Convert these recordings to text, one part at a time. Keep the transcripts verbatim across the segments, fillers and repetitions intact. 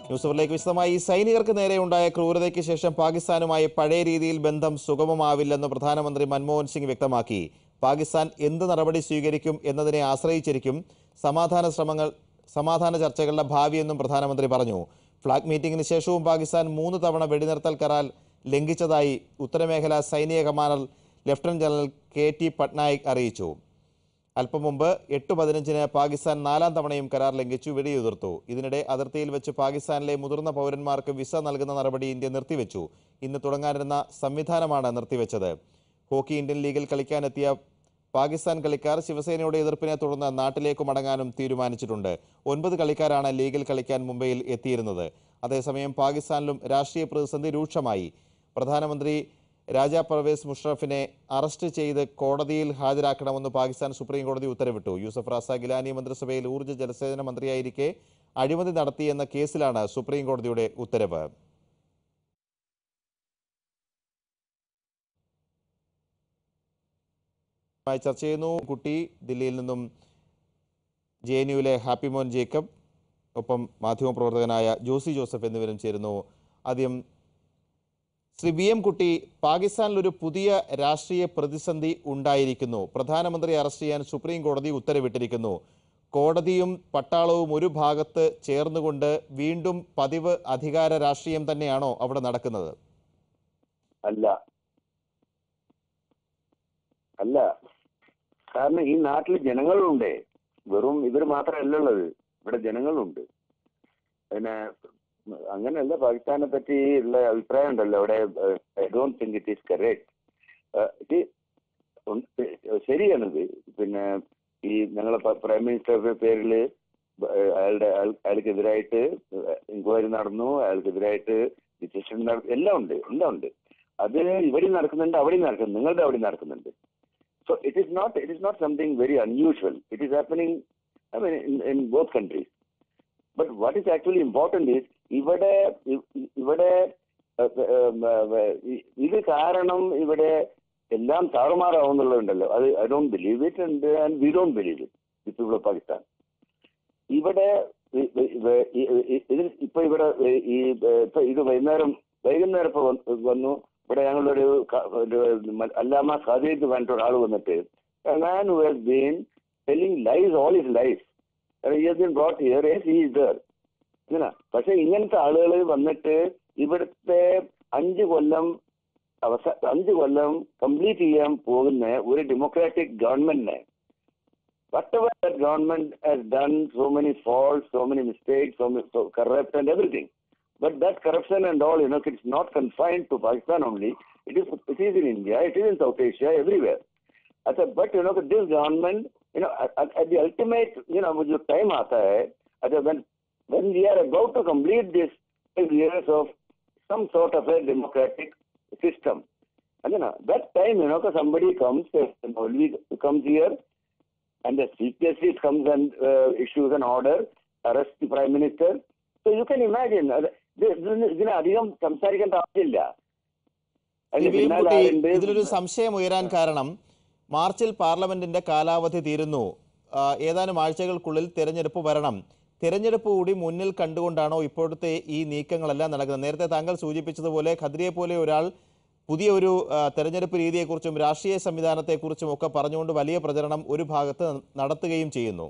News അവറിലേക്ക് വിശദമായി. സൈനികർക്ക് നേരെയുണ്ടായ ക്രൂരതയ്ക്ക് ശേഷം പാകിസ്ഥാനുമായി പഴയ രീതിയിൽ ബന്ധം സുഗമമാവില്ലെന്ന് പ്രധാനമന്ത്രി മൻമോഹൻ സിംഗ് വ്യക്തമാക്കി. പാകിസ്ഥാൻ എന്ത് നടപടി സ്വീകരിക്കും എന്നതിനെ ആശ്രയിച്ചിരിക്കും സമാധാന ശ്രമങ്ങൾ സമാധാന ചർച്ചകളുടെ ഭാവിയെന്നും പ്രധാനമന്ത്രി പറഞ്ഞു. ഫ്ലാഗ് മീറ്റിംഗിന് ശേഷവും പാകിസ്ഥാൻ മൂന്ന് തവണ വെടിനിർത്തൽ കരാർ ലംഘിച്ചതായി ഉത്തരമേഖലാ സൈനിക commander lieutenant general K T Patnaik അറിയിച്ചു. അല്പം മുമ്പ് എട്ട് പതിനഞ്ചിന് പാകിസ്ഥാൻ നാലാം തവണയും കരാർ ലംഘിച്ചു വെടിയുതിർത്തു. ഇതിനിടെ അതിർത്തിയിൽ വെച്ച് പാകിസ്ഥാനിലെ മുതിർന്ന പൗരന്മാർക്ക് വിസ നൽകുന്ന നടപടി ഇന്ത്യ നിർത്തിവെച്ചു. ഇന്ന് തുടങ്ങാനിരുന്ന സംവിധാനമാണ് നിർത്തിവെച്ചത്. ഹോക്കി ഇന്ത്യൻ ലീഗിൽ കളിക്കാനെത്തിയ പാകിസ്ഥാൻ കളിക്കാർ ശിവസേനയുടെ എതിർപ്പിനെ തുടർന്ന് നാട്ടിലേക്ക് മടങ്ങാനും തീരുമാനിച്ചിട്ടുണ്ട്. ഒൻപത് കളിക്കാരാണ് ലീഗിൽ കളിക്കാൻ മുംബൈയിൽ എത്തിയിരുന്നത്. അതേസമയം പാകിസ്ഥാനിലും രാഷ്ട്രീയ പ്രതിസന്ധി രൂക്ഷമായി. പ്രധാനമന്ത്രി രാജാ പർവേസ് മുഷറഫിനെ അറസ്റ്റ് ചെയ്ത് കോടതിയിൽ ഹാജരാക്കണമെന്ന് പാകിസ്ഥാൻ സുപ്രീം കോടതി ഉത്തരവിട്ടു. യൂസഫ് റാസ ഗിലാനി മന്ത്രിസഭയിൽ ഊർജ്ജ ജലസേചന മന്ത്രിയായിരിക്കെ അഴിമതി നടത്തിയെന്ന കേസിലാണ് സുപ്രീം കോടതിയുടെ ഉത്തരവ്. ചർച്ച ചെയ്യുന്നു കുട്ടി ദില്ലിയിൽ നിന്നും ജെ എൻ യുവിലെ ഹാപ്പിമോൻ ജേക്കബ്, ഒപ്പം മാധ്യമപ്രവർത്തകനായ ജോസി ജോസഫ് എന്നിവരും ചേരുന്നു. ആദ്യം ശ്രീ വി എം കുട്ടി, പാകിസ്ഥാനിലൊരു പുതിയ രാഷ്ട്രീയ പ്രതിസന്ധി ഉണ്ടായിരിക്കുന്നു. പ്രധാനമന്ത്രി അറസ്റ്റ് ചെയ്യാൻ സുപ്രീം കോടതി ഉത്തരവിട്ടിരിക്കുന്നു. കോടതിയും പട്ടാളവും ഒരു ഭാഗത്ത് ചേർന്നുകൊണ്ട് വീണ്ടും പതിവ് അധികാര രാഷ്ട്രീയം തന്നെയാണോ അവിടെ നടക്കുന്നത്? അല്ല അല്ല കാരണം ഈ നാട്ടിൽ ജനങ്ങളുണ്ട്. വെറും ഇവർ മാത്രമല്ലുള്ളത്, ഇവിടെ ജനങ്ങളുണ്ട്. പിന്നെ അങ്ങനെയല്ല, പാകിസ്ഥാനെ പറ്റി ഉള്ള അഭിപ്രായം ഉണ്ടല്ലോ അവിടെ. I don't think it is correct. ശരിയാണിത്. പിന്നെ ഈ ഞങ്ങളെ പ്രൈം മിനിസ്റ്ററുടെ പേരിൽ അയാളുടെ അയാൾക്കെതിരായിട്ട് ഇൻക്വയറി നടന്നു, അയാൾക്കെതിരായിട്ട് ഡിസിഷൻ എല്ലാം ഉണ്ട് എല്ലാം ഉണ്ട് അത് ഇവിടെ നടക്കുന്നുണ്ട്, അവിടെയും നടക്കുന്നുണ്ട്, നിങ്ങളുടെ അവിടെ നടക്കുന്നുണ്ട്. So it is not it is not something very unusual. It is happening, I mean, in, in both countries. But what is actually important is ഇവിടെ ഇവിടെ ഇത് കാരണം ഇവിടെ എല്ലാം താറുമാറാവുന്നുള്ളതുണ്ടല്ലോ. അത് I don't believe it and and we don't believe it the people of Pakistan. ഇവിടെ ഇതിൽ ഇപ്പൊ ഇവിടെ ഈ ഇപ്പൊ ഇത് വൈകുന്നേരം വൈകുന്നേരം ഇപ്പൊ വന്നു ഇവിടെ ഞങ്ങളൊരു അല്ലാമ ഖാദിദ് പറഞ്ഞിട്ട് ഒരാൾ വന്നിട്ട് man who has been telling lies all his life. He has been brought here as he is there. ഇങ്ങനെ പക്ഷെ ഇങ്ങനത്തെ ആളുകൾ വന്നിട്ട് ഇവിടുത്തെ അഞ്ച് കൊല്ലം അവസ അഞ്ച് കൊല്ലം കംപ്ലീറ്റ് ചെയ്യാൻ പോകുന്ന ഒരു ഡെമോക്രാറ്റിക് ഗവൺമെന്റിനെ whatever that government has done, so many faults, so many mistakes, so, many, so corrupt and everything. But that corruption and all, you know, it's not confined to Pakistan only. It is it is in India, it is in South Asia, everywhere. I said, but you know, this government, you know, at, at the ultimate, you know, जो time आता है, when when we are about to complete this years of some sort of a democratic system, and you know, that time, you know, somebody comes, Maulvi comes here, and the chief justice comes and uh, issues an order, arrests the prime minister. So you can imagine. ഇതിന് അധികം സംസാരിക്കേണ്ട ആവശ്യമില്ല. ഇതിലൊരു സംശയം ഉയരാൻ കാരണം മാർച്ചിൽ പാർലമെന്റിന്റെ കാലാവധി തീരുന്നു. ഏതാനും ആഴ്ചകൾക്കുള്ളിൽ തെരഞ്ഞെടുപ്പ് വരണം. തെരഞ്ഞെടുപ്പ് കൂടി മുന്നിൽ കണ്ടുകൊണ്ടാണോ ഇപ്പോഴത്തെ ഈ നീക്കങ്ങളെല്ലാം നടക്കുന്നത്? നേരത്തെ താങ്കൾ സൂചിപ്പിച്ചതുപോലെ ഖദ്രിയെ പോലെ ഒരാൾ പുതിയ ഒരു തെരഞ്ഞെടുപ്പ് രീതിയെക്കുറിച്ചും രാഷ്ട്രീയ സംവിധാനത്തെക്കുറിച്ചും ഒക്കെ പറഞ്ഞുകൊണ്ട് വലിയ പ്രചരണം ഒരു ഭാഗത്ത് നടത്തുകയും ചെയ്യുന്നു.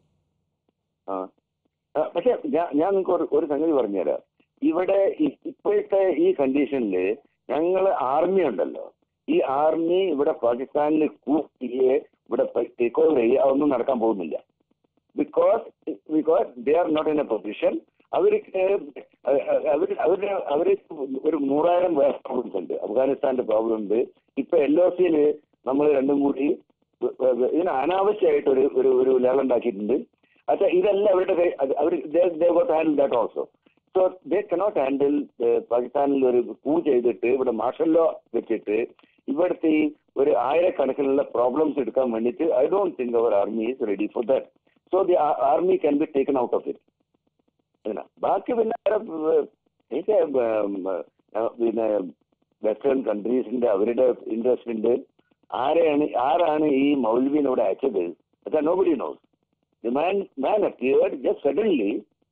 പക്ഷെ ഞാൻ നിങ്ങൾക്ക് ഒരു സംഗതി പറഞ്ഞുതരാം. ഇവിടെ ഇപ്പോഴത്തെ ഈ കണ്ടീഷനിൽ ഞങ്ങൾ ആർമി ഉണ്ടല്ലോ, ഈ ആർമി ഇവിടെ പാകിസ്ഥാനിൽ കൂട്ടിയെ ഇവിടെ ടേക്ക് ഓവർ ചെയ്യുക അതൊന്നും നടക്കാൻ പോകുന്നില്ല. Because because they are not in a position. അവർക്ക് അവർ അവര് അവര് ഒരു നൂറായിരം പ്രോബ്ലംസ് ഉണ്ട്. അഫ്ഗാനിസ്ഥാന്റെ പ്രോബ്ലം ഉണ്ട്. ഇപ്പൊ എൽ ഒ സിയിൽ നമ്മൾ രണ്ടും കൂടി ഇതിന് അനാവശ്യമായിട്ട് ഒരു ഒരു ഒരു ലെവൽ ഉണ്ടാക്കിയിട്ടുണ്ട്. പക്ഷേ ഇതെല്ലാം അവരുടെ കൈ അവർ they got handle that also. So they cannot handle പാകിസ്ഥാനിൽ ഒരു കൂ ചെയ്തിട്ട് ഇവിടെ മാർഷൽ ലോ വെച്ചിട്ട് ഇവിടുത്തെ ഈ ഒരു ആയിരക്കണക്കിനുള്ള പ്രോബ്ലംസ് എടുക്കാൻ വേണ്ടിയിട്ട് ഐ ഡോണ്ട് തിങ്ക് അവർ army is ready for that. So the army can be taken out of it. ബാക്കി പിന്നെ എനിക്ക് പിന്നെ വെസ്റ്റേൺ കൺട്രീസിന്റെ അവരുടെ ഇൻട്രസ്റ്റ് ഉണ്ട്. ആരെയാണ് ആരാണ് ഈ മൗലവിനെ ഇവിടെ അയച്ചത്? Nobody knows. The man man appeared just suddenly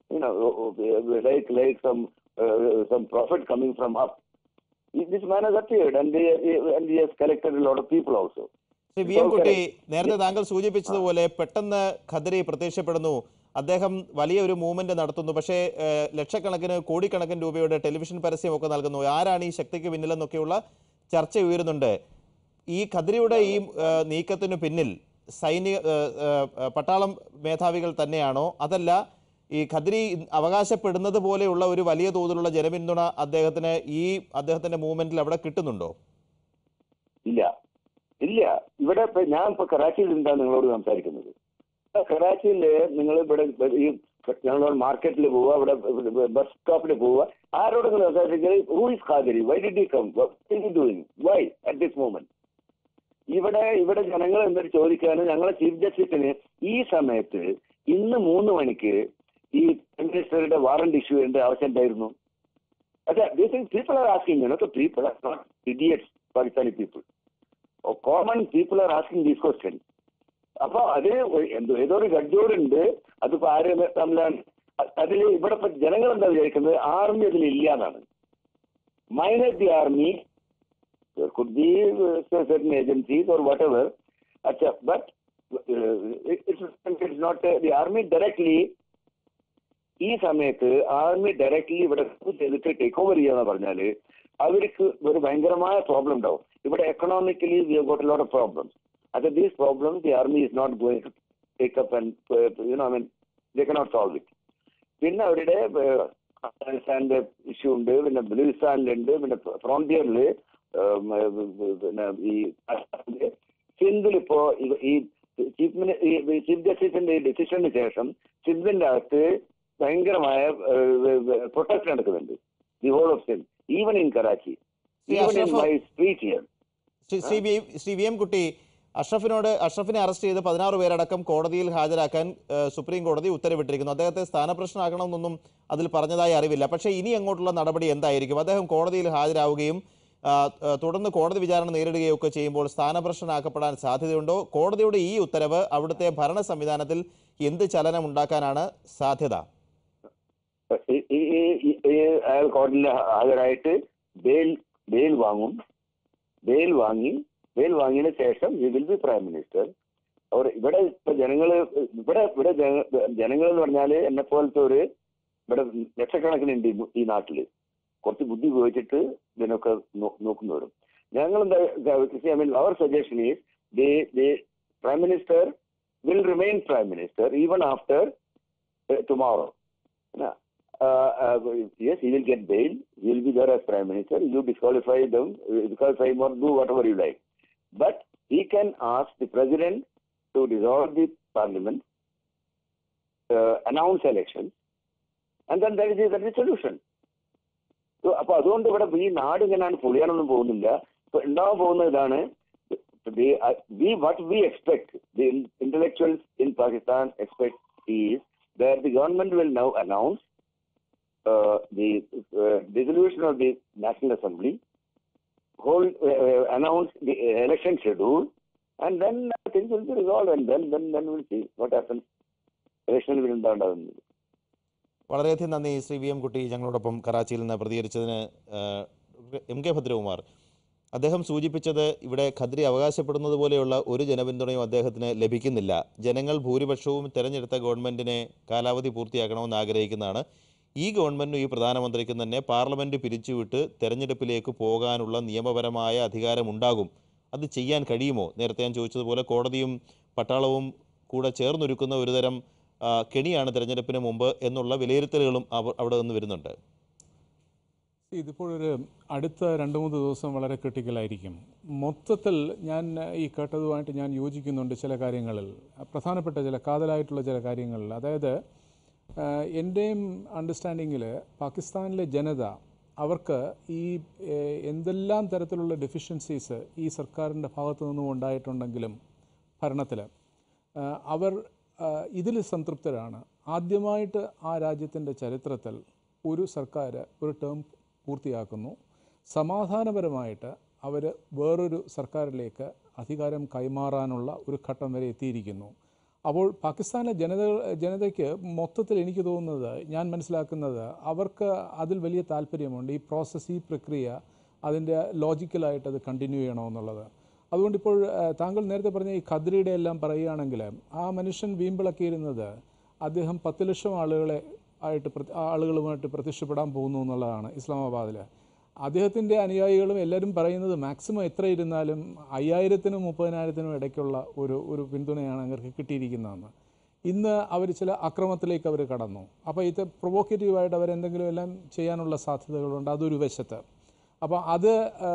you know, like like some uh, some prophet coming from up. This man has appeared, and they and he has collected a lot of people also. Shri V M Kutty, നേരത്തെ താങ്കൾ സൂചിപ്പിച്ചതുപോലെ പെട്ടെന്ന് ഖദ്രി പ്രത്യക്ഷപ്പെടുന്നു, അദ്ദേഹം വലിയ ഒരു movement നടത്തുന്നു, പക്ഷേ ലക്ഷക്കണക്കിന് കോടിക്കണക്കിന് രൂപയുടെ ടെലിവിഷൻ പരസ്യമൊക്കെ നൽകുന്നു. ആരാണ് ഈ ശക്തിക്ക് പിന്നിലെന്നൊക്കെയുള്ള ചർച്ച ഉയരുന്നുണ്ട്. ഈ ഖദ്രിയുടെ ഈ നീക്കത്തിനു പിന്നിൽ സൈനിക പട്ടാളം മേധാവികൾ തന്നെയാണോ, അതല്ല ഈ ഖദ്രി അവകാശപ്പെടുന്നത് പോലെയുള്ള ഒരു വലിയ തോതിലുള്ള ജനപിന്തുണ അദ്ദേഹത്തിന് ഈ അദ്ദേഹത്തിന്റെ മൂവ്മെന്റിൽ അവിടെ കിട്ടുന്നുണ്ടോ? ഇല്ല ഇല്ല ഇവിടെ ഞാൻ ഇപ്പൊ കറാച്ചിയിൽ എന്താണ് നിങ്ങളോട് സംസാരിക്കുന്നത്. കറാച്ചിയില് നിങ്ങൾ ഇവിടെ ഈ ഞങ്ങളോട് മാർക്കറ്റിൽ പോവുക, അവിടെ ബസ് സ്റ്റോപ്പിൽ പോവുക, ആരോടെങ്കിലും സംസാരിക്കുന്നത് who is Qadri, why did he come, what is he doing, why at this moment. ഇവിടെ ഇവിടെ ജനങ്ങൾ എന്നിട്ട് ചോദിക്കാണ് ഞങ്ങളെ ചീഫ് ജസ്റ്റിസിന് ഈ സമയത്ത് ഇന്ന് മൂന്ന് മണിക്ക് ഈ മിനിസ്റ്ററുടെ വാറന്റ് ഇഷ്യൂ ചെയ്യേണ്ട ആവശ്യം ഉണ്ടായിരുന്നു. അച്ഛാ this is people are asking, not people are not idiots, Pakistani people, common people are asking these question. അപ്പൊ അത് എന്തോ ഏതോ ഒരു ഗഡ്ജോടുണ്ട്, അതിപ്പോ ആര് തമ്മിലാണ് അതിൽ ഇവിടെ ഇപ്പൊ ജനങ്ങൾ എന്താ വിചാരിക്കുന്നത്, ആർമി അതിൽ ഇല്ല എന്നാണ്. Minus the army could be uh, certain agencies or whatever, Achha, but uh, it's, it's not uh, the army directly. ഈ സമയത്ത് ആർമി ഡയറക്ട്ലി ഇവിടെ ചെയ്തിട്ട് ടേക്ക് ഓവർ ചെയ്യാന്ന് പറഞ്ഞാല് അവർക്ക് ഒരു ഭയങ്കരമായ പ്രോബ്ലം ഉണ്ടാവും. ഇവിടെ economically we have got a lot of problems. അത് these problems the army is not going to take up and you know I mean they cannot solve it. പിന്നെ അവരുടെ അഫ്ഗാനിസ്ഥാന്റെ ഇഷ്യൂ ഉണ്ട്, പിന്നെ ബലൂചിസ്ഥാനിലുണ്ട്, പിന്നെ ഫ്രോണ്ടിയറിൽ പിന്നെ ഈ സിന്ധിൽ ഇപ്പോ ഈ ചീഫ് മിനി ചീഫ് ജസ്റ്റിസിന്റെ ഈ ഡിസിഷന് ശേഷം സിന്ധിന്റെ അകത്ത് ഭയങ്കരമായ പ്രൊട്ടസ്റ്റ് നടക്കുന്നുണ്ട്. The whole of Sindh, even in Karachi, even in my street here. Shri V M Kutty, അഷ്റഫിനോട് അഷ്റഫിനെ അറസ്റ്റ് ചെയ്ത് പതിനാറ് പേരടക്കം കോടതിയിൽ ഹാജരാക്കാൻ സുപ്രീം കോടതി ഉത്തരവിട്ടിരിക്കുന്നു. അദ്ദേഹത്തെ സ്ഥാനപ്രശ്നമാക്കണമെന്നൊന്നും അതിൽ പറഞ്ഞതായി അറിവില്ല. പക്ഷേ ഇനി അങ്ങോട്ടുള്ള നടപടി എന്തായിരിക്കും? അദ്ദേഹം കോടതിയിൽ ഹാജരാവുകയും തുടർന്ന് കോടതി വിചാരണ നേരിടുകയൊക്കെ ചെയ്യുമ്പോൾ സ്ഥാനഭ്രഷ്ടനാക്കപ്പെടാൻ സാധ്യതയുണ്ടോ? കോടതിയുടെ ഈ ഉത്തരവ് അവിടുത്തെ ഭരണ സംവിധാനത്തിൽ എന്ത് ചലനം ഉണ്ടാക്കാനാണ് സാധ്യത? അയാൾ കോടതിയിൽ ഹാജരായിട്ട് ബെയിൽ ബെയിൽ വാങ്ങും. ബെയിൽ വാങ്ങി ബെയിൽ വാങ്ങിയതിനു ശേഷം he will be prime minister. അവർ ഇവിടെ ഇപ്പൊ ജനങ്ങള് ഇവിടെ ഇവിടെ ജനങ്ങൾ എന്ന് പറഞ്ഞാല് എന്നെ പോലത്തെ ഒരു ഇവിടെ ലക്ഷക്കണക്കിനുണ്ട് ഈ നാട്ടില്. കുറച്ച് ബുദ്ധി ഉപയോഗിച്ചിട്ട് ഇതിനൊക്കെ നോക്കുന്നവരും ഞങ്ങൾ എന്താ ഐ മീൻ അവർ suggestion is they they prime minister will remain prime minister even after tomorrow. Yes, he will get bail, he will be there as prime minister. You disqualify them, disqualify or do whatever you like, but he can ask the president to dissolve the parliament, announce election, and then that is the solution. അപ്പൊ അതുകൊണ്ട് ഇവിടെ ഈ നാട് ഇങ്ങനെയാണ് പൊളിയാനൊന്നും പോകുന്നില്ല. ഇപ്പൊ ഉണ്ടാവാൻ പോകുന്ന ഇതാണ് what we expect, the intellectuals in Pakistan expect is that the government will now announce uh, the uh, dissolution of the National Assembly, hold uh, announce the election schedule, and then uh, things will be resolved, and then then then we'll see what happens. Election will be done. വളരെയധികം നന്ദി Shri V M കുട്ടി ഞങ്ങളോടൊപ്പം കറാച്ചിയിൽ നിന്ന് പ്രതികരിച്ചതിന്. M K Bhadrakumar, അദ്ദേഹം സൂചിപ്പിച്ചത് ഇവിടെ ഖദ്രി അവകാശപ്പെടുന്നത് പോലെയുള്ള ഒരു ജനപിന്തുണയും അദ്ദേഹത്തിന് ലഭിക്കുന്നില്ല. ജനങ്ങൾ ഭൂരിപക്ഷവും തെരഞ്ഞെടുത്ത ഗവൺമെൻറ്റിനെ കാലാവധി പൂർത്തിയാക്കണമെന്ന് ആഗ്രഹിക്കുന്നതാണ്. ഈ ഗവൺമെൻറ്റിനും ഈ പ്രധാനമന്ത്രിക്കും തന്നെ പാർലമെൻറ്റ് പിരിച്ചുവിട്ട് തെരഞ്ഞെടുപ്പിലേക്ക് പോകാനുള്ള നിയമപരമായ അധികാരമുണ്ടാകും. അത് ചെയ്യാൻ കഴിയുമോ? നേരത്തെ ഞാൻ ചോദിച്ചതുപോലെ കോടതിയും പട്ടാളവും കൂടെ ചേർന്നൊരുക്കുന്ന ഒരുതരം കെണിയാണ് തെരഞ്ഞെടുപ്പിന് മുമ്പ് എന്നുള്ള വിലയിരുത്തലുകളും അവിടെ നിന്ന് വരുന്നുണ്ട്. ഇതിപ്പോഴൊരു അടുത്ത രണ്ട് മൂന്ന് ദിവസം വളരെ ക്രിട്ടിക്കലായിരിക്കും. മൊത്തത്തിൽ ഞാൻ ഈ കേട്ടതുമായിട്ട് ഞാൻ യോജിക്കുന്നുണ്ട്. ചില കാര്യങ്ങളിൽ പ്രധാനപ്പെട്ട ചില കാതലായിട്ടുള്ള ചില കാര്യങ്ങളിൽ, അതായത് എൻ്റെയും അണ്ടർസ്റ്റാൻഡിങ്ങിൽ പാകിസ്ഥാനിലെ ജനത അവർക്ക് ഈ എന്തെല്ലാം തരത്തിലുള്ള ഡെഫിഷ്യൻസീസ് ഈ സർക്കാരിൻ്റെ ഭാഗത്തു നിന്നും ഉണ്ടായിട്ടുണ്ടെങ്കിലും ഭരണത്തിൽ അവർ ഇതിൽ സംതൃപ്തരാണ്. ആദ്യമായിട്ട് ആ രാജ്യത്തിൻ്റെ ചരിത്രത്തിൽ ഒരു സർക്കാർ ഒരു ടേം പൂർത്തിയാക്കുന്നു. സമാധാനപരമായിട്ട് അവർ വേറൊരു സർക്കാരിലേക്ക് അധികാരം കൈമാറാനുള്ള ഒരു ഘട്ടം വരെ എത്തിയിരിക്കുന്നു. അപ്പോൾ പാകിസ്ഥാനിലെ ജനത ജനതയ്ക്ക് മൊത്തത്തിൽ എനിക്ക് തോന്നുന്നത്, ഞാൻ മനസ്സിലാക്കുന്നത്, അവർക്ക് അതിൽ വലിയ താല്പര്യമുണ്ട്. ഈ പ്രോസസ്സ്, ഈ പ്രക്രിയ അതിൻ്റെ ലോജിക്കലായിട്ട് അത് കണ്ടിന്യൂ ചെയ്യണമെന്നുള്ളത്. അതുകൊണ്ട് ഇപ്പോൾ താങ്കൾ നേരത്തെ പറഞ്ഞ ഈ ഖദ്രിയുടെ എല്ലാം പറയുകയാണെങ്കിൽ, ആ മനുഷ്യൻ വീമ്പിളക്കിയിരുന്നത് അദ്ദേഹം പത്ത് ലക്ഷം ആളുകളെ ആയിട്ട് ആളുകളുമായിട്ട് പ്രത്യക്ഷപ്പെടാൻ പോകുന്നു എന്നുള്ളതാണ് ഇസ്ലാമാബാദിൽ. അദ്ദേഹത്തിൻ്റെ അനുയായികളും എല്ലാവരും പറയുന്നത് മാക്സിമം എത്ര ഇരുന്നാലും അയ്യായിരത്തിനും മുപ്പതിനായിരത്തിനും ഇടയ്ക്കുള്ള ഒരു ഒരു പിന്തുണയാണ് അവർക്ക് കിട്ടിയിരിക്കുന്നതെന്ന്. ഇന്ന് അവർ ചില അക്രമത്തിലേക്ക് അവർ കടന്നു. അപ്പോൾ ഇത് പ്രൊവോക്കേറ്റീവായിട്ട് അവരെന്തെങ്കിലും എല്ലാം ചെയ്യാനുള്ള സാധ്യതകളുണ്ട്, അതൊരു വശത്ത്. അപ്പോൾ അത്